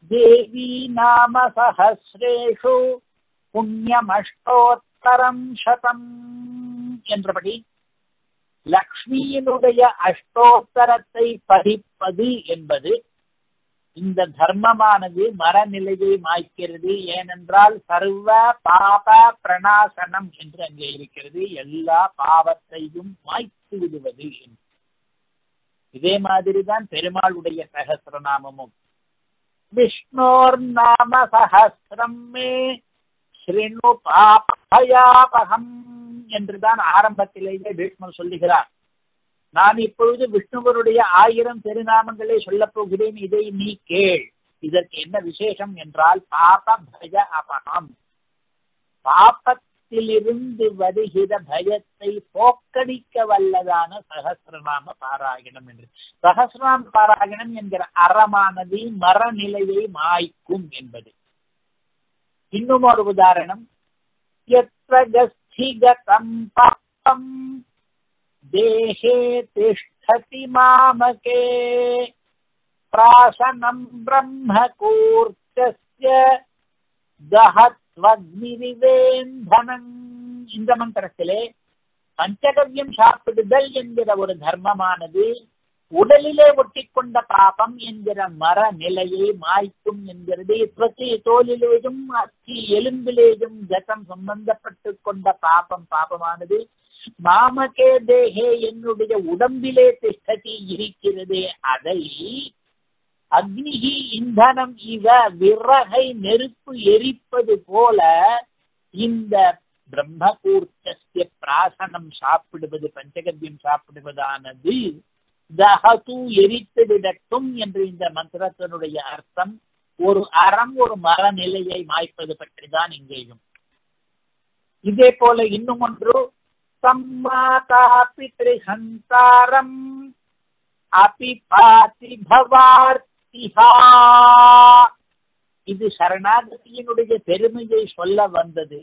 A: தேவி நாம சஹஸ்ரேஷு புண்ணியமஷ்டோத்தரம் சதம் என்றபடி லக்ஷ்மியினுடைய அஷ்டோத்தரத்தை பதிப்பது என்பது இந்த தர்மமானது மரநிலையை மாய்க்கிறது. ஏனென்றால் சர்வ பாப பிரணாசனம் என்று அங்கே இருக்கிறது, எல்லா பாவத்தையும் மாய்த்து விடுவது. இதே மாதிரிதான் பெருமாளுடைய சகஸ்ரநாமமும். விஷ்ணோர் நாம சஹஸ்ரம் மே ஸ்ரீணு பாபயாபகம் என்றுதான் ஆரம்பத்திலேயே பீஷ்மர் சொல்லுகிறார். நான் இப்பொழுது விஷ்ணுவருடைய ஆயிரம் திருநாமங்களை சொல்லப் போகிறேன், இதை நீ கேள். இதற்கு என்ன விசேஷம் என்றால் பாப பய அபகம், பாபத்திலிருந்து வருகிற பயத்தை போக்கடிக்க வல்லதான சகஸ்ரநாம பாராயணம் என்று. சகஸ்ரநாம பாராயணம் என்கிற அறமானது மரநிலையை மாய்க்கும் என்பது. இன்னும் ஒரு உதாரணம், யத்வகஸ்திகதம் பாபம் தேஹே திஷ்டதி மாமகே பிராசனம் பிரம்மகூர்த்தஸ்ய தஹத்வக்னிரிவேந்தனம். இந்த மந்திரத்திலே பஞ்சகவ்யம் சாப்பிடுதல் என்கிற ஒரு தர்மமானது உடலிலே ஒட்டிக்கொண்ட பாபம் என்கிற மர நிலையை மாய்க்கும் என்கிறது. ஸ்வசி தோலிலேயும் அச்சி எலும்பிலேயும் ஜகம் சம்பந்தப்பட்டு கொண்ட பாபம் பாபமானது மாமகே தேகே என்னுடைய உடம்பிலே திஷ்டதி இருக்கிறது. அதை அக்னிகி இந்தனம் இவ விறகை நெருப்பு எரிப்பது போல இந்த பிரம்மகூர்த்தஸ்ய பிராசனம் சாப்பிடுவது, பஞ்சகவ்யம் சாப்பிடுவதானது தஹது எரித்து விடட்டும் என்று இந்த மந்திரத்தினுடைய அர்த்தம். ஒரு அறம் ஒரு மரநிலையை மாய்ப்பது பற்றிதான் இங்கேயும். இதே போல இன்னும் ஒன்று, சம்மாதா பித்ருஹந்தாரம் அபி பாதி பவார்த்திஹா. இது சரணாகதியினுடைய பெருமையை சொல்ல வந்தது.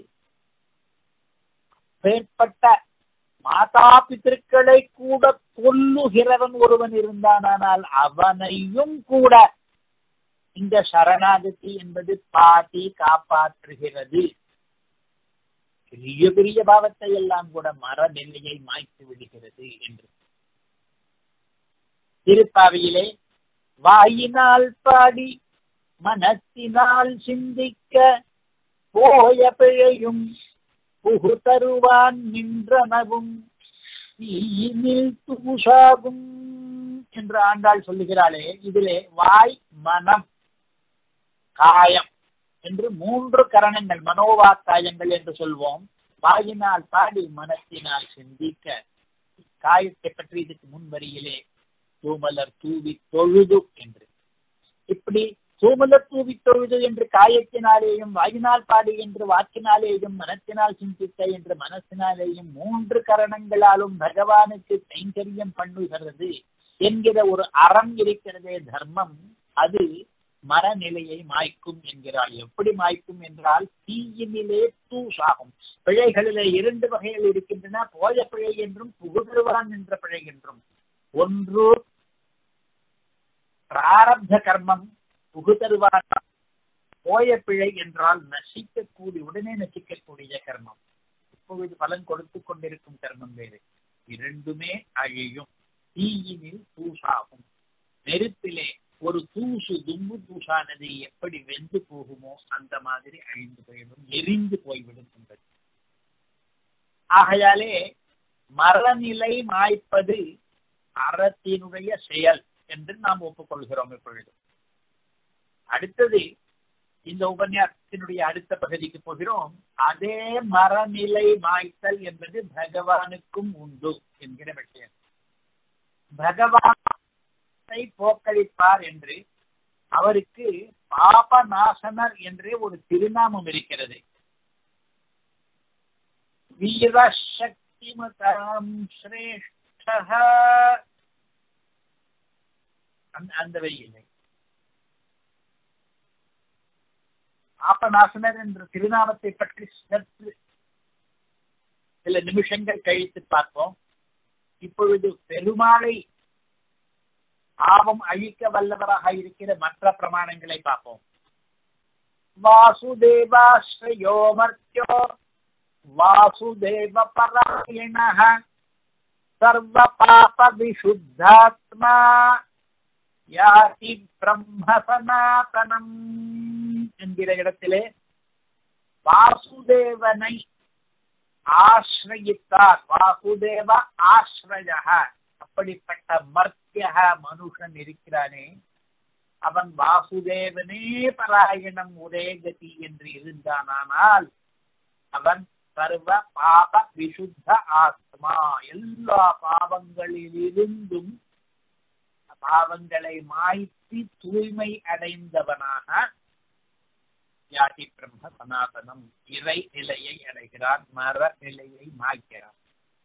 A: பேர்பட்ட மாதா பித்திருக்களை கூட கொல்லுகிறவன் ஒருவன் இருந்தானால் அவனையும் கூட இந்த சரணாகதி என்பது பாதி காப்பாற்றுகிறது. பெரிய பெரிய பாவத்தை எல்லாம் கூட மரநிலையை மாய்த்து விடுகிறது என்று. திருப்பாவியிலே வாயினால் பாடி மனத்தினால் சிந்திக்க போய பிழையும் புகு தருவான் நின்றனவும் தீயினில் தூசாகும் என்று ஆண்டாள் சொல்லுகிறாளே. இதிலே வாய், மனம், காயம் என்று மூன்று கரணங்கள், மனோவாக்காயங்கள் என்று சொல்வோம். வாயினால் பாடி மனத்தினால் சிந்திக்க. காயத்தை பற்றி இதுக்கு முன்வரியிலே தூமலர் தூவி தொழுது என்று, இப்படி தூமலர் தூவி தொழுது என்று காயத்தினாலேயும், வாயினால் பாடி என்று வாக்கினாலேயும், மனத்தினால் சிந்திக்க என்று மனத்தினாலேயும் மூன்று கரணங்களாலும் பகவானுக்கு கைங்கரியம் பண்ணுகிறது என்கிற ஒரு அறம் இருக்கிறதே தர்மம். அது மரநிலையை மாய்க்கும் என்கிறாள். எப்படி மாய்க்கும் என்றால் தீயினிலே தூசாகும். பிழைகளிலே இரண்டு வகைகள் இருக்கின்றன, போய பிழை என்றும் புகுதருவான் என்ற பிழை என்றும். ஒன்று பிராரப்த கர்மம், புகுதருவான். போய பிழை என்றால் நசிக்கக்கூடிய, உடனே நசிக்கக்கூடிய கர்மம். இப்பொழுது பலன் கொடுத்து கொண்டிருக்கும் கர்மம் வேறு. இரண்டுமே அழியும். தீயினில் தூசாகும். நெருப்பிலே ஒரு தூசு, தும்பு தூசானது எப்படி வெந்து போகுமோ அந்த மாதிரி அழிந்து போய்விடும், எரிந்து போய்விடும் என்பது. ஆகையாலே மரநிலை மாய்ப்பது அறத்தினுடைய செயல் என்று நாம் ஒப்புக்கொள்கிறோம் இப்பொழுது. அடுத்தது இந்த உபன்யாசத்தினுடைய அடுத்த பகுதிக்கு போகிறோம். அதே மரநிலை மாய்த்தல் என்பது பகவானுக்கும் உண்டு என்கிற விஷயம். பகவானை போக்கடிப்பார் என்று, அவருக்கு பாபநாசனர் என்றே ஒரு திருநாமம் இருக்கிறது. வீரசக்திமதாம் ஸ்ரேஷ்டஹ, அந்த வழியில்லை. பாபநாசனர் என்ற திருநாமத்தை பற்றி சற்று சில நிமிஷங்கள் கழித்து பார்ப்போம். இப்பொழுது பெருமாளை பாவம் அழிக்க வல்லவராக இருக்கிற மற்ற பிரமாணங்களை பார்ப்போம். வாசுதேவாஸ்ரயோ மர்த்யோ வாசுதேவ பராயணः சர்வ பாப விசுத்தாத்மா யாதி பிரம்ம சனாதனம் என்கிற இடத்திலே வாசுதேவனை ஆசிரயித்தார். வாசுதேவ ஆசிரய, அப்படிப்பட்ட மர்த்திய மனுஷன் இருக்கிறானே அவன் வாசுதேவனே பராயணம் ஒரே கதி என்று இருந்தானால் அவன் சர்வ பாப விசுத்த ஆத்மா, எல்லா பாவங்களிலிருந்தும் பாவங்களை மாய்த்தி தூய்மை அடைந்தவனாக யாதி பிரம்ம சனாதனம் இறை நிலையை அடைகிறான், மர நிலையை மாய்க்கிறான்.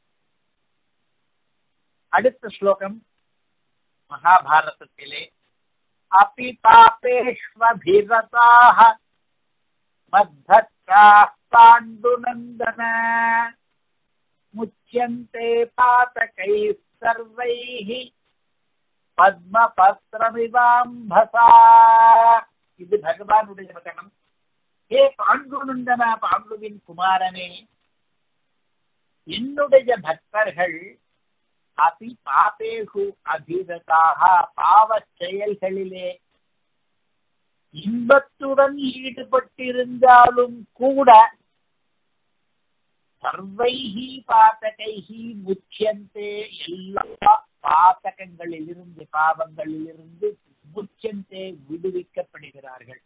A: அடுத்த ஸ்லோகம் மகாபாரதத்திலே அபி பாபேஷ்வபிரதாஹ மத்தக்காः பாண்டுநந்தன முச்யந்தே பாதகைः சர்வைः பத்மபத்ரமிவாம்பசா. இது பகவானுடைய வசனம். ஹே பாண்டுநந்தன, பாண்டுவின் குமாரனே, என்னுடைய பக்தர்கள் அபி பாபேஷு அபிரதாக, பாவ செயல்களிலே இன்பத்துடன் ஈடுபட்டிருந்தாலும் கூட சர்வைஹி பாதகைஹி முச்யந்தே, எல்லா பாதகங்களிலிருந்து பாவங்களிலிருந்து முச்யந்தே விடுவிக்கப்படுகிறார்கள்.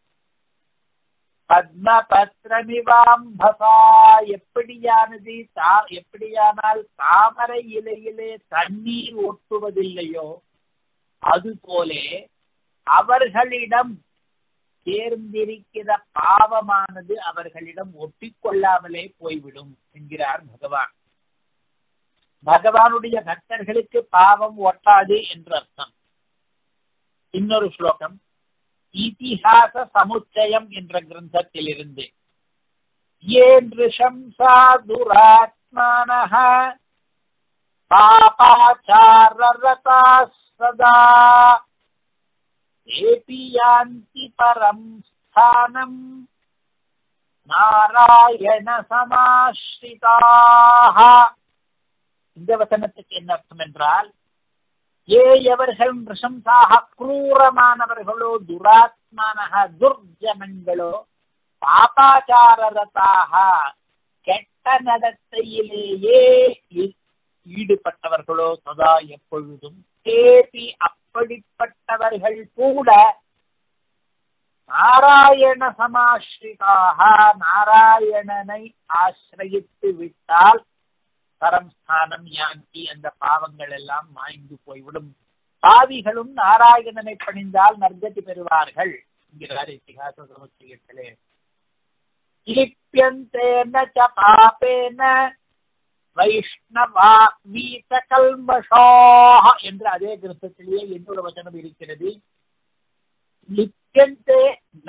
A: பத்மபத்ரமிவாம்பசா, எப்படியானது எப்படியானால் தாமரை இலையிலே தண்ணீர் ஒட்டுவதில்லையோ அதுபோலே அவர்களிடம் சேர்ந்திருக்கிற பாவமானது அவர்களிடம் ஒட்டிக்கொள்ளாமலே போய்விடும் என்கிறார் பகவான். பகவானுடைய பக்தர்களுக்கு பாவம் ஒட்டாது என்று அர்த்தம். இன்னொரு ஸ்லோகம் இதிஹாச சமுச்சயம் என்ற கிரந்தத்தில் இருந்து ஏ நிருஷம்சா துராத்மானஹ பாபாச்சாரரதா சதா ஏபி யாந்தி பரம் ஸ்தானம் நாராயண சமாஸ்ரிதாஹ. இந்த வசனத்துக்கு என்ன அர்த்தம் என்றால், ஏ எவர்கள் நிருஷம்சாக குரூரமானவர்களோ, துராத்மானஹ துர்ஜனங்களோ, பாபாச்சாரரதாக கெட்ட நடத்தையிலேயே ஈடுபட்டவர்களோ, சதா எப்பொழுதும், தேபி அப்படிப்பட்டவர்கள் கூட நாராயண சமாஸ்ரிதாக, நாராயணனை ஆசிரயித்து விட்டால் பரம் ஸ்தானம் யாந்தி, அந்த பாவங்கள் எல்லாம் மாய்ந்து போய்விடும். பாவிகளும் நாராயணனை பணிந்தால் நற்கதி பெறுவார்கள் என்கிறார் இதிகாச சமுச்சயத்திலே. லிப்யந்தேன ச பாபேன வைஷ்ணவா வீத கல்மஷாஹ என்று அதே கிரந்தத்திலேயே இன்னொரு வசனம் இருக்கிறது. லிப்யந்தே ந,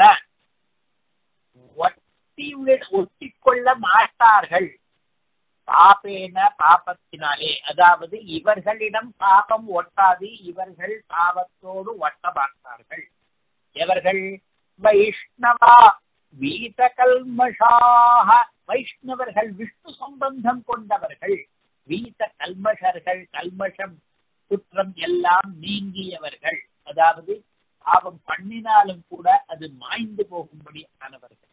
A: ஒட்டி ஒட்டிக்கொள்ள மாட்டார்கள், பாபேன பாபத்தினாலே, அதாவது இவர்களிடம் பாபம் ஒட்டாது, இவர்கள் பாவத்தோடு ஒட்ட மாட்டார்கள். எவர்கள்? வைஷ்ணவா வீத கல்மஷாஹ, வைஷ்ணவர்கள் விஷ்ணு சம்பந்தம் கொண்டவர்கள், வீத கல்மஷர்கள் கல்மஷம் குற்றம் எல்லாம் நீங்கியவர்கள், அதாவது பாவம் பண்ணினாலும் கூட அது மாய்ந்து போகும்படி ஆனவர்கள்.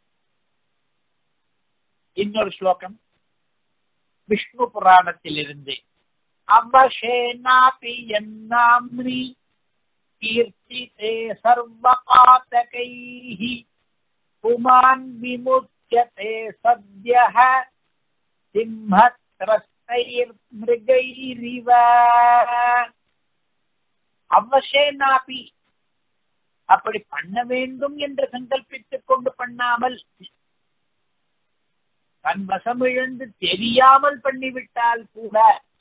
A: இன்னொரு ஸ்லோகம் விஷ்ணு புராணத்திலிருந்து அவசேனாபி யன்னாம்னி கீர்த்திதே சர்வ பாதகைஹி புமான் விமுச்யதே சத்யஹ சிம்ஹத்ரஸ்தைர் மிருகைரிவ. அவசேனாபி, அப்படி பண்ண வேண்டும் என்று சங்கல்பித்துக் கொண்டு பண்ணாமல் தன் வசமிழந்து தெரியாமல் பண்ணிவிட்டால் கூட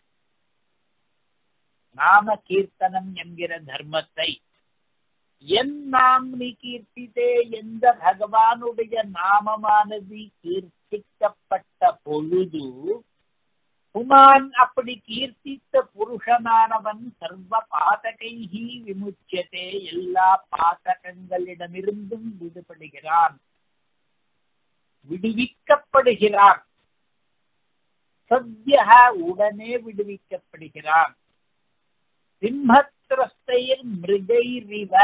A: நாம கீர்த்தனம் என்கிற தர்மத்தை, என் நாம்னி கீர்த்தித்தே, எந்த பகவானுடைய நாமமானது கீர்த்திக்கப்பட்ட பொழுது, புமான் அப்படி கீர்த்தித்த புருஷனானவன் சர்வ பாதகைஹி விமுச்சியதே, எல்லா பாதகங்களிடமிருந்தும் விடுபடுகிறான். விடுவிக்கப்படுகிறான். சத்யஹ உடனே விடுவிக்கப்படுகிறான். சிம்மத்ரஸ்தைர் மிருகைரிவ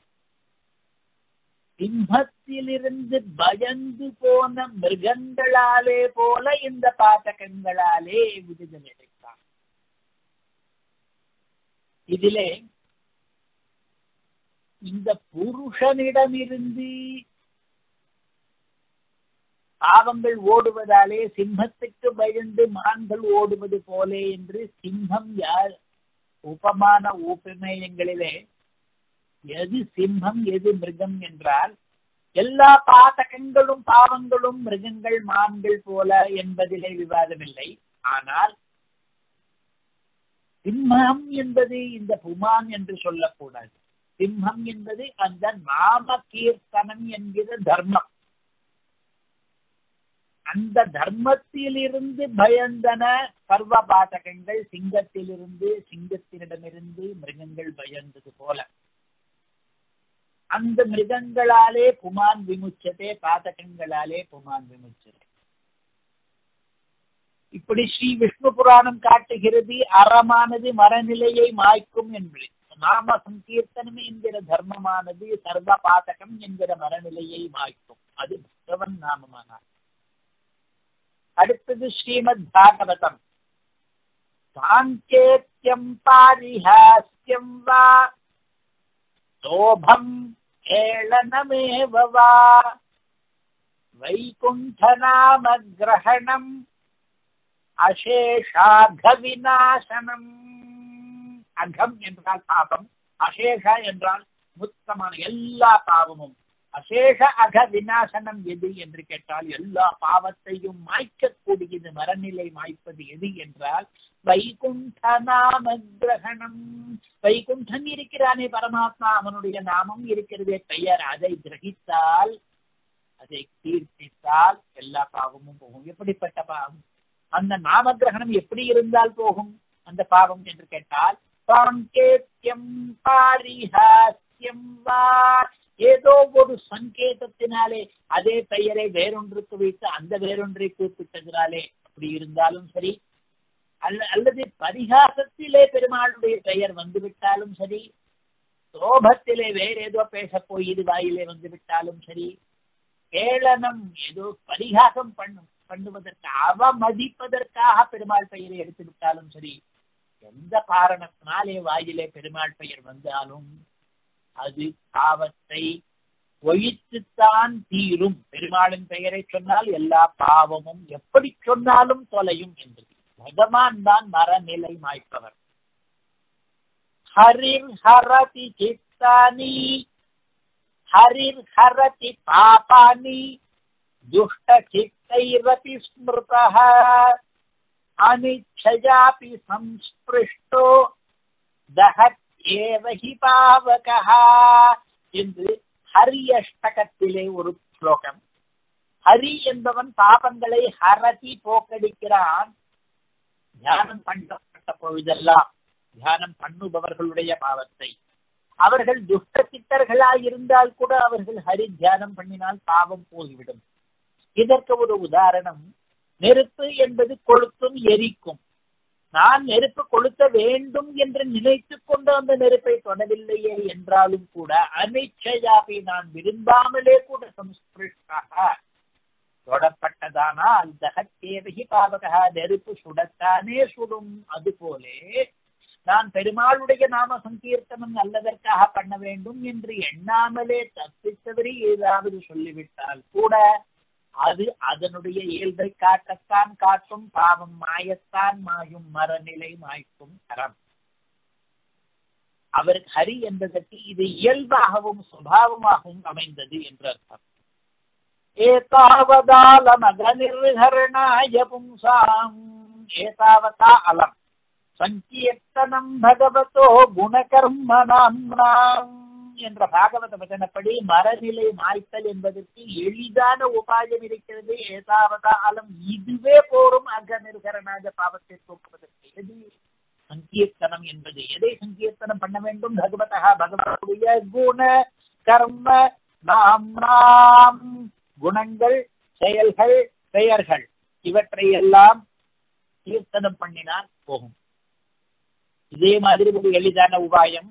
A: சிம்மத்திலிருந்து பயந்து போன மிருகங்களாலே போல இந்த பாதகங்களாலே விடுதலை அடைத்தான். இதிலே இந்த புருஷனிடமிருந்து பாவங்கள் ஓடுவதாலே சிம்மத்துக்கு பயந்து மான்கள் ஓடுவது போலே என்று சிம்மம் யார் உபமான உபமேயங்களிலே எது சிம்மம் எது மிருகம் என்றால் எல்லா பாதகங்களும் பாவங்களும் மிருகங்கள் மான்கள் போல என்பதிலே விவாதமில்லை. ஆனால் சிம்மம் என்பது இந்த புமான் என்று சொல்லக்கூடாது. சிம்மம் என்பது அந்த நாம கீர்த்தனம் என்கிற தர்மம். அந்த தர்மத்திலிருந்து பயந்தன சர்வ பாதகங்கள். சிங்கத்திலிருந்து சிங்கத்தினிடமிருந்து மிருகங்கள் பயந்தது போல அந்த மிருகங்களாலே புமான் விமுச்சதே, பாதகங்களாலே புமான் விமுச்சதே. இப்படி ஸ்ரீ விஷ்ணு புராணம் காட்டுகிறது அறமானது மரநிலையை மாய்க்கும் என்று. நாம சங்கீர்த்தனம் என்கிற தர்மமானது சர்வ பாதகம் என்கிற மரநிலையை மாய்க்கும். அது பகவன் நாமமானார். அடுத்தது ஸ்ரீமத் பாகவதம். சாங்கேத்யம் பாரிஹாஸ்யம் வா சோபம் ஏளனமேவ வா வைகுண்ட நாம கிரஹணம் அசேஷாக விநாசனம். அகம் என்றால் பாபம், அசேஷ என்றால் முத்தமான எல்லா பாவமும். அசேஷ அக விநாசனம் எது என்று கேட்டால் எல்லா பாவத்தையும் மாய்க்கக்கூடியது, மரநிலை மாய்ப்பது எது என்றால் வைகுண்ட நாம கிரகணம். வைகுண்டன் இருக்கிறானே பரமாத்மா, அவனுடைய நாமம் இருக்கிறதே பெயர், அதை கிரகித்தால் அதை கீர்த்தித்தால் எல்லா பாவமும் போகும். எப்படிப்பட்ட பாவம்? அந்த நாம கிரகணம் எப்படி இருந்தால் போகும் அந்த பாவம் என்று கேட்டால் சாங்கேத்யம் பாரிஹாஸ்யம் வா, ஏதோ ஒரு சங்கேதத்தினாலே அதே பெயரை வேறொன்றுக்கு வைத்து அந்த வேறொன்றை கூப்பிட்டதினாலே அப்படி இருந்தாலும் சரி, அல்ல அல்லது பரிகாசத்திலே பெருமாளுடைய பெயர் வந்துவிட்டாலும் சரி, சோபத்திலே வேற ஏதோ பேச போய் இது வாயிலே வந்துவிட்டாலும் சரி, கேளனம் ஏதோ பரிகாசம் பண்ணும் பண்ணுவதற்கு அவமதிப்பதற்காக பெருமாள் பெயரை எடுத்து விட்டாலும் சரி, எந்த காரணத்தினாலே வாயிலே பெருமாள் பெயர் வந்தாலும் அது பாவத்தை ஒழித்துத்தான் தீரும். பெருமாளின் பெயரை சொன்னால் எல்லா பாவமும் எப்படி சொன்னாலும் தொலையும் என்று. பகவான் தான் மரநிலை மாய்ப்பவர். ஹரிர் ஹரதி சித்தானி ஹரிர் ஹரதி பாபானி துஷ்ட சித்தைரபி ஸ்மிருதஹ அனிச்சயாபி சம்ஸ்பிருஷ்டோ தஹத் ஏவஹி பாவகஹ என்று ஹரி அஷ்டகத்திலே ஒரு ஸ்லோகம். ஹரி என்பவன் பாபங்களை ஹரதி போக்கடிக்கிறான். தியானம் பண்ணப்பட்ட பொழுதெல்லாம் தியானம் பண்ணுபவர்களுடைய பாவத்தை, அவர்கள் துஷ்ட சித்தர்களாய் இருந்தால் கூட அவர்கள் ஹரி தியானம் பண்ணினால் பாவம் போய்விடும். இதற்கு ஒரு உதாரணம், நெருப்பு என்பது கொளுத்தும் எரிக்கும். நான் நெருப்பு கொளுத்த வேண்டும் என்று நினைத்துக் கொண்டு அந்த நெருப்பை தொடவில்லையே என்றாலும் கூட அனிச்சயாபி நான் விரும்பாமலே கூட சம்ஸ்பிருஷ்டாக தொடப்பட்டதானால் தஹத்தேவஹி பாவகஹ நெருப்பு சுடத்தானே சுடும். அதுபோலே நான் பெருமாளுடைய நாம சங்கீர்த்தனம் நல்லதற்காக பண்ண வேண்டும் என்று எண்ணாமலே தப்பித்தவரை ஏதாவது சொல்லிவிட்டால் கூட அது அதனுடைய இயல்பை காட்டத்தான் காட்டும். பாவம் மாயத்தான் மாயும், மரநிலை மாய்க்கும் தரம். அவர் ஹரி என்பதற்கு இது இயல்பாகவும் சுபாவமாகவும் அமைந்தது என்று அர்த்தம். ஏதாவதாலமகநிர்ஹரணாய பும்சாம் ஏதாவதா அலம் சங்கீர்த்தனம் பகவதோ குணகர்மணாம் என்ற பாகவத வசனப்படி மரநிலை மாய்த்தல் என்பதற்கு எளிதான உபாயம் இருக்கிறது. ஏதாவதா அலம் இதுவே போரும் அகநிர்ஹரணாய பாவத்தை போக்குவதற்கு. எது சங்கீர்த்தனம் என்பது? எதை சங்கீர்த்தனம் பண்ண வேண்டும்? பகவதா பகவனுடைய குண கர்ம நாம் நாம் குணங்கள் செயல்கள் பெயர்கள் இவற்றை எல்லாம் கீர்த்தனம் பண்ணினால் போகும். இதே மாதிரி ஒரு எளிதான உபாயம்,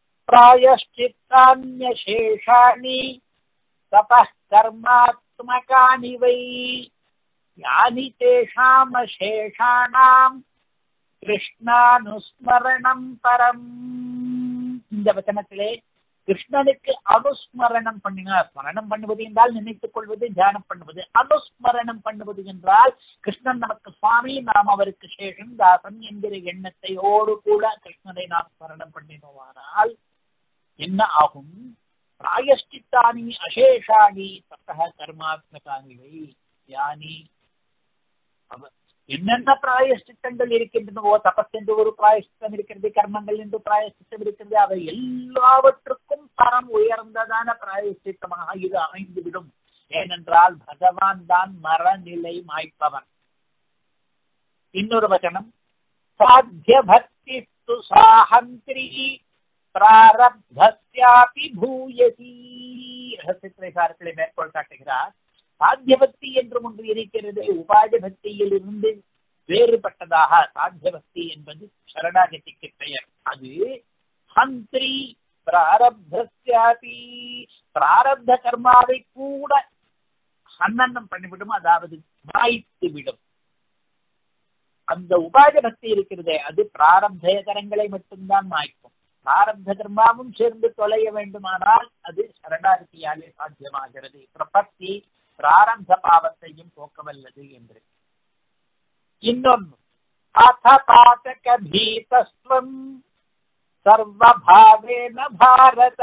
A: பிராயஷ்சித்தான்யசேஷாணி தபः கர்மாத்மகானி வை யானி தேஷாம் அசேஷாணாம் கிருஷ்ணானுஸ்மரணம் பரம். இந்த வசனத்திலே கிருஷ்ணனுக்கு அனுஸ்மரணம் பண்ணினார். ஸ்மரணம் பண்ணுவது என்றால் நினைத்துக் கொள்வது, தியானம் பண்ணுவது. அனுஸ்மரணம் பண்ணுவது என்றால் கிருஷ்ணன் நமக்கு சுவாமி, நாம் அவருக்கு சேஷன் தாசன் என்கிற எண்ணத்தையோடு கூட கிருஷ்ணனை நாம் ஸ்மரணம் பண்ணினோமானால் என்ன ஆகும்? பிராயஷ்சித்தானி அசேஷானி தத்தः கர்மாத்மகானி வை யானி. என்னென்ன பிராயஷ்சித்தங்கள் இருக்கின்றனவோ, தபஸ் என்று ஒரு பிராயஷ்சித்தம் இருக்கிறது, கர்மங்கள் என்று பிராயஷ்சித்தம் இருக்கிறது, அவை எல்லாவற்றுக்கும் பரம் உயர்ந்ததான பிராயஷ்சித்தமாக இது அமைந்துவிடும். ஏனென்றால் பகவான் தான் மரநிலை மாய்ப்பவன். இன்னொரு வசனம், சாத்திய பக்தி சாஹந்திரி பிராரப்தஸ்யாபி பூயசி. ரகசியத்திரைசாரத்திலே மேற்கோள் காட்டுகிறார். சாத்திய பக்தி என்றும் ஒன்று இருக்கிறது. உபாய பக்தியில் இருந்து வேறுபட்டதாக சாத்திய பக்தி என்பது சரணாகதிக்கு பெயர். அது ஹந்திரி பிராரப்தஸ்யாபி, பிராரப்த கர்மாவை கூட ஹன்னனம் பண்ணிவிடும், அதாவது மாய்த்து விடும். அந்த உபாய பக்தி இருக்கிறதே அது பிராரப்தகரங்களை மட்டும்தான் மாய்க்கும். பிராரப்த கர்மாவும் சேர்ந்து தொலைய வேண்டுமானால் அது சரணாகதியாலே சாத்தியமாகிறது. பிரபத்தி பிராரப்த பாவத்தையும் போக்கவல்லது என்று. இன்னொன்று, அத பாதக பீதஸ்வம் சர்வபாவேன பாரத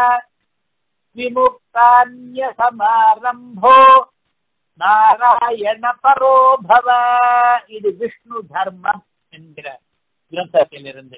A: விமுக்தான்ய சமாரம்போ நாராயண பரோபவ. இது விஷ்ணு தர்மம் என்கிற கிரந்தத்திலிருந்து.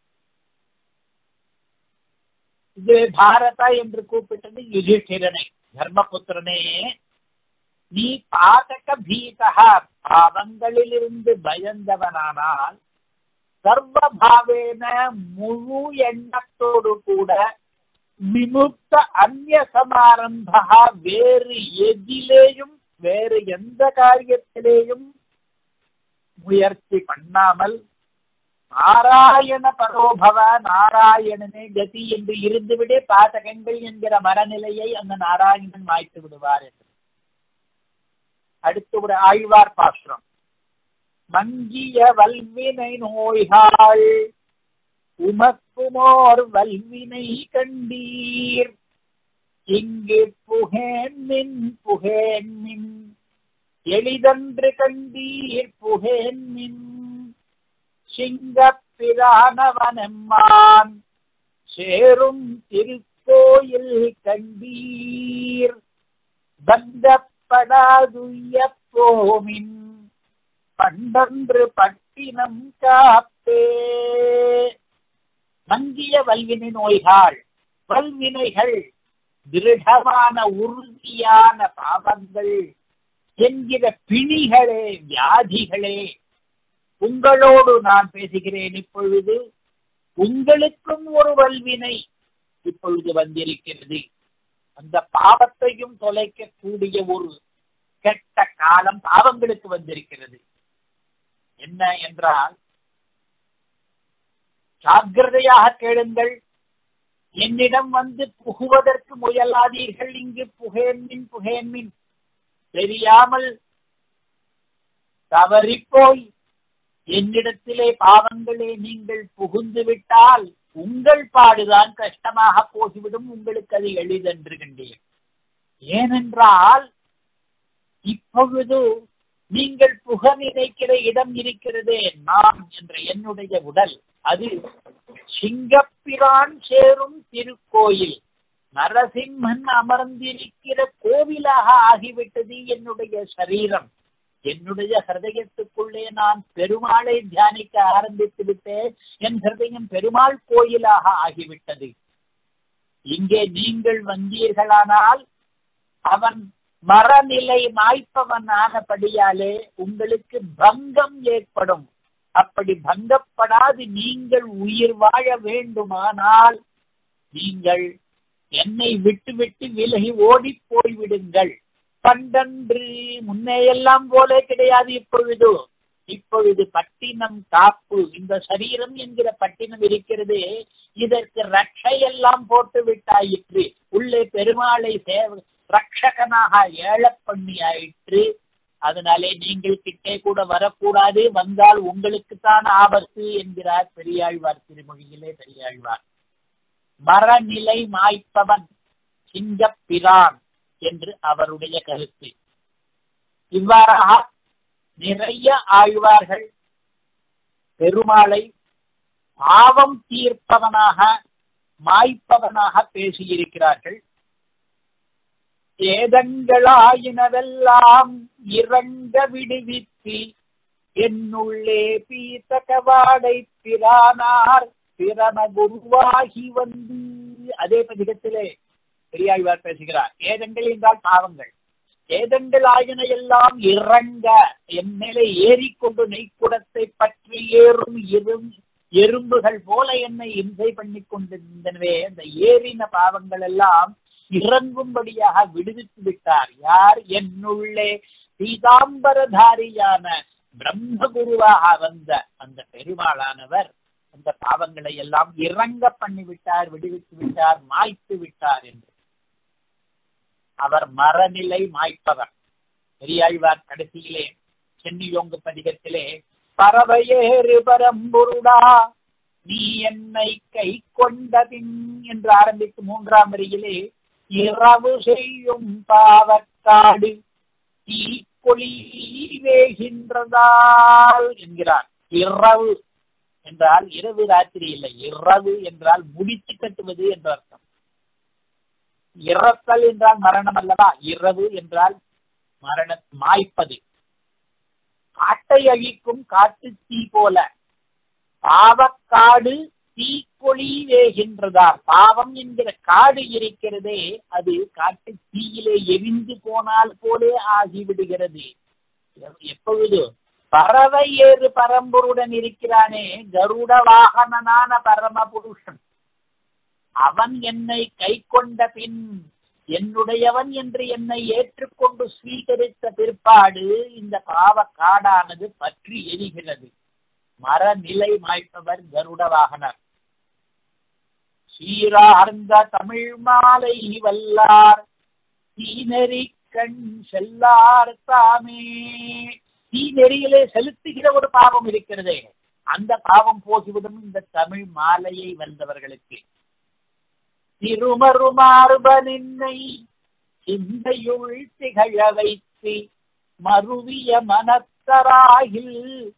A: இது பாரத என்று கூப்பிட்டது யுதிஷ்டிரனை. தர்மபுத்திரனே, நீ பாதக பீதா, பாவங்களிலிருந்து பயந்தவனானால் சர்வபாவேன முழு எண்ணத்தோடு கூட விமுக்த அந்நிய சமாரம்பா, வேறு எதிலேயும் வேறு எந்த காரியத்திலேயும் முயற்சி பண்ணாமல் நாராயண பரோபவ, நாராயணனே கதி என்று இருந்துவிடே பாதகங்கள் என்கிற மரநிலையை அந்த நாராயணன் மாய்த்து விடுவார் என்று. அடுத்து ஒரு ஆழ்வார் பாசுரம். மங்கிய வல்வினை நோய்கள் உமக்குமோர் வல்வினை கண்டீர், இங்கு புகேன் மின் புகேன் மின் எளிதன்று கண்டீர் புகேன் மின் சிங்கப்பிரானவனம்மான் சேரும் திருக்கோயில் கண்டீர், பந்தப்படாதுய போமின் பண்டன்று பட்டினம் காப்பே. மங்கிய வல்வினை நோய்கள், வல்வினைகள் திருடமான உறுதியான பாவங்கள் என்கிற பிணிகளே, வியாதிகளே, உங்களோடு நான் பேசுகிறேன் இப்பொழுது. உங்களுக்கும் ஒரு வல்வினை இப்பொழுது வந்திருக்கிறது. அந்த பாவத்தையும் தொலைக்கக்கூடிய ஒரு கெட்ட காலம் பாவங்களுக்கு வந்திருக்கிறது. என்ன என்றால், ஜாக்கிரதையாக கேளுங்கள், என்னிடம் வந்து புகுவதற்கு முயலாதீர்கள். இங்கு புகேன்மின் புகேன்மின் தெரியாமல் தவறிப்போய் என்னிடத்திலே பாவங்களே நீங்கள் புகுந்து விட்டால் உங்கள் பாடுதான் கஷ்டமாக போய்விடும், உங்களுக்கு அது எளிதென்று கண்டீர். ஏனென்றால் இப்பொழுது நீங்கள் புக நினைக்கிற இடம் இருக்கிறதே, நான் என்ற என்னுடைய உடல், அது சிங்கப்பிரான் சேரும் திருக்கோயில், நரசிம்மன் அமர்ந்திருக்கிற கோவிலாக ஆகிவிட்டது என்னுடைய சரீரம். என்னுடைய ஹிருதயத்துக்குள்ளே நான் பெருமாளை தியானிக்க ஆரம்பித்து விட்டேன். என் ஹிருதயம் பெருமாள் கோயிலாக ஆகிவிட்டது. இங்கே நீங்கள் வந்தீர்களானால் அவன் மரநிலை மாய்ப்பவன் ஆனபடியாலே உங்களுக்கு பங்கம் ஏற்படும். அப்படி பங்கப்படாது நீங்கள் உயிர் வாழ வேண்டுமானால் நீங்கள் என்னை விட்டு விட்டு விலகி ஓடி போய்விடுங்கள். பண்டன்று முன்னே எல்லாம் போல கிடையாது. இப்பொழுது இப்பொழுது பட்டினம் காப்பு, இந்த சரீரம் என்கிற பட்டினம் இருக்கிறது, இதற்கு ரட்சை எல்லாம் போட்டு விட்டாயிற்று. உள்ளே பெருமாளை சேவ ரட்சகனாக ஏழ பண்ணி ஆயிற்று. அதனாலே நீங்கள் கிட்டே கூட வரக்கூடாது, வந்தால் உங்களுக்குத்தான் ஆபத்து என்கிறார் பெரியாழ்வார் திருமொழியிலே. பெரியாழ்வார் மரநிலை மாய்ப்பவன் சிங்கப்பிரான் என்று அவருடைய கருத்து. இவ்வாறாக நிறைய ஆழ்வார்கள் பெருமாளை பாவம் தீர்ப்பவனாக மாய்ப்பவனாக பேசியிருக்கிறார்கள். ஏதங்களாயினவெல்லாம் இறங்க விடுவித்து என்னுள்ளே பீத்தகவாடை பிரானார் பிரம குருவாகி வந்து. அதே பதிகத்திலே பெரியாழ்வார் பேசுகிறார். ஏதங்கள் என்றால் பாவங்கள். ஏதங்கள் ஆயின எல்லாம் இறங்க, என் மேலே ஏறிக்கொண்டு நெய்க்குடத்தை பற்றி ஏறும் எறும் எறும்புகள் போல என்னை இம்சை பண்ணி கொண்டிருந்தனவே, அந்த ஏறின பாவங்கள் எல்லாம் இறங்கும்படியாக விடுவித்து விட்டார். யார்? என்னுள்ளே பீதாம்பரதாரியான பிரம்மகுருவாக வந்த அந்த பெருமாளானவர் அந்த பாவங்களை எல்லாம் இறங்க பண்ணிவிட்டார், விடுவித்து விட்டார், மாய்த்து விட்டார் என்று. அவர் மரநிலை மாய்ப்பவர். பெரியாழ்வார் கடைசியிலே சென்னியோங்கு பதிகத்திலே பறவையேறு பரம்பொருடா நீ என்னை கை கொண்டபின் என்று ஆரம்பித்து மூன்றாம் வரியிலே இரவு செய்யும் பாவக்காடு தீக்கொளி வேகின்றதால் என்கிறார். இரவு என்றால் இரவு ராத்திரி இல்லை, இரவு என்றால் முடித்து கட்டுவது என்ற அர்த்தம். இறத்தல் என்றால் மரணம் அல்லவா, இரவு என்றால் மரண மாய்ப்பது. காட்டை அழிக்கும் காட்டு தீ போல பாவக்காடு தீக்கொளி வேகின்றதால், பாவம் என்கிற காடு இருக்கிறதே அது காட்டு தீயிலே எரிந்து போனால் போலே ஆகிவிடுகிறது. எப்பொழுது பறவை ஏறு பரம்பொருடன் இருக்கிறானே கருட வாகனனான பரம புருஷன், அவன் என்னை கை கொண்ட பின், என்னுடையவன் என்று என்னை ஏற்றுக்கொண்டு ஸ்வீகரித்த பிற்பாடு இந்த பாவ காடானது பற்றி எரிகிறது. மரநிலை மாய்ப்பவர் கருட வாகனர். சீரார்ந்த தமிழ் மாலை வல்லார் தீநெறி கண் செல்லார் தாமே. தீநெறியிலே செலுத்துகிற ஒரு பாவம் இருக்கிறதே, அந்த பாவம் போகிவிடும் இந்த தமிழ் மாலையை வந்தவர்களுக்கு. திருமருமார்பனின்னை சிந்தையுள் திகழ வைத்து மருவிய மனத்தராகில்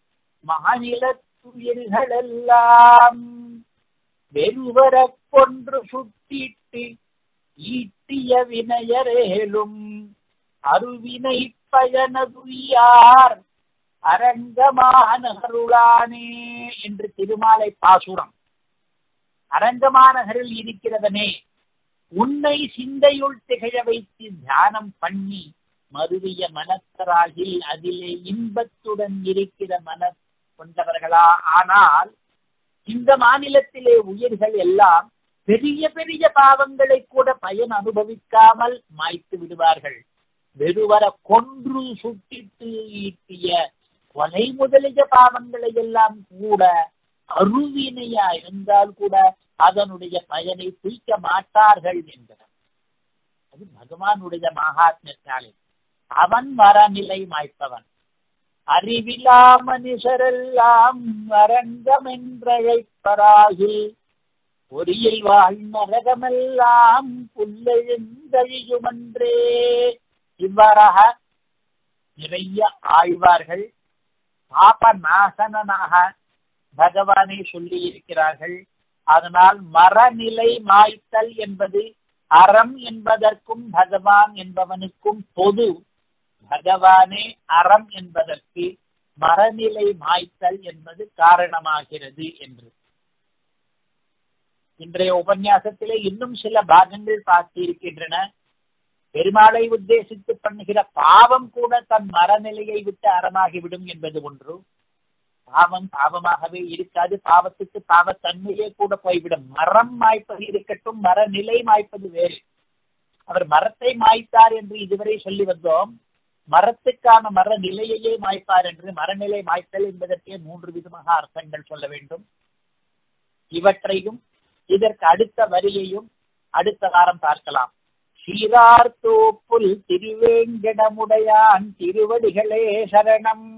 A: மாநிலத்துயிர்களெல்லாம் வெறுவர கொன்று சுட்டிட்டு ஈட்டிய வினையரேலும் அருவினை பயனதுயார் அரங்கமான அருளானே என்று திருமாலை பாசுரம். அரங்கமாநகரில் இருக்கிறவனே, உன்னை சிந்தையுள் திகழ வைத்து தியானம் பண்ணி மருவிய மனத்தராகில் அதிலே இன்பத்துடன் இருக்கிற மன கொண்டவர்களா. ஆனால் இந்த மாநிலத்திலே உயிர்கள் எல்லாம் பெரிய பெரிய பாவங்களை கூட பயன் அனுபவிக்காமல் மாய்த்து விடுவார்கள். வெறுவர கொன்று சுட்டிட்டு ஈட்டிய கொலை முதலிய பாவங்களை எல்லாம் கூட அருவினையா இருந்தால் கூட அதனுடைய பயனை தூக்க மாட்டார்கள் என்கிறார். அது பகவானுடைய மகாத்மியத்தாலே. அவன் மரநிலை மாய்ப்பவன். அறிவிலா மனுஷரெல்லாம் அரங்கம் என்றழைப்பராகில் பொறியில் வாழ் நரகமெல்லாம் புல்லெழுந்தழியுமன்றே. இவ்வாறாக நிறைய ஆழ்வார்கள் பாப நாசனாக பகவானை சொல்லி இருக்கிறார்கள். அதனால் மரநிலை மாய்த்தல் என்பது அறம் என்பதற்கும் பகவான் என்பவனுக்கும் பொது. பகவானே அறம் என்பதற்கு மரநிலை மாய்த்தல் என்பது காரணமாகிறது என்று இன்றைய உபன்யாசத்திலே இன்னும் சில பாகங்கள் பார்த்து இருக்கின்றன. பெருமாளை உத்தேசித்து பண்ணுகிற பாவம் கூட தன் மரநிலையை விட்டு அறமாகிவிடும் என்பது ஒன்று. பாவம் பாவமாகவே இருக்காது, பாவத்துக்கு பாவத்தன்மையே கூட போய்விடும். மரம் மாய்ப்பது இருக்கட்டும், மரநிலை மாய்ப்பது வேறு. அவர் மரத்தை மாய்த்தார் என்று இதுவரை சொல்லி வந்தோம். மரத்துக்கான மர நிலையையே மாய்ப்பார் என்று, மரநிலை மாய்த்தல் என்பதற்கே மூன்று விதமாக அர்த்தங்கள் சொல்ல வேண்டும். இவற்றையும் இதற்கு அடுத்த வரியையும் அடுத்த வாரம் பார்க்கலாம். சீரார் தோப்புல் திருவேங்கடமுடையான் திருவடிகளே சரணம்.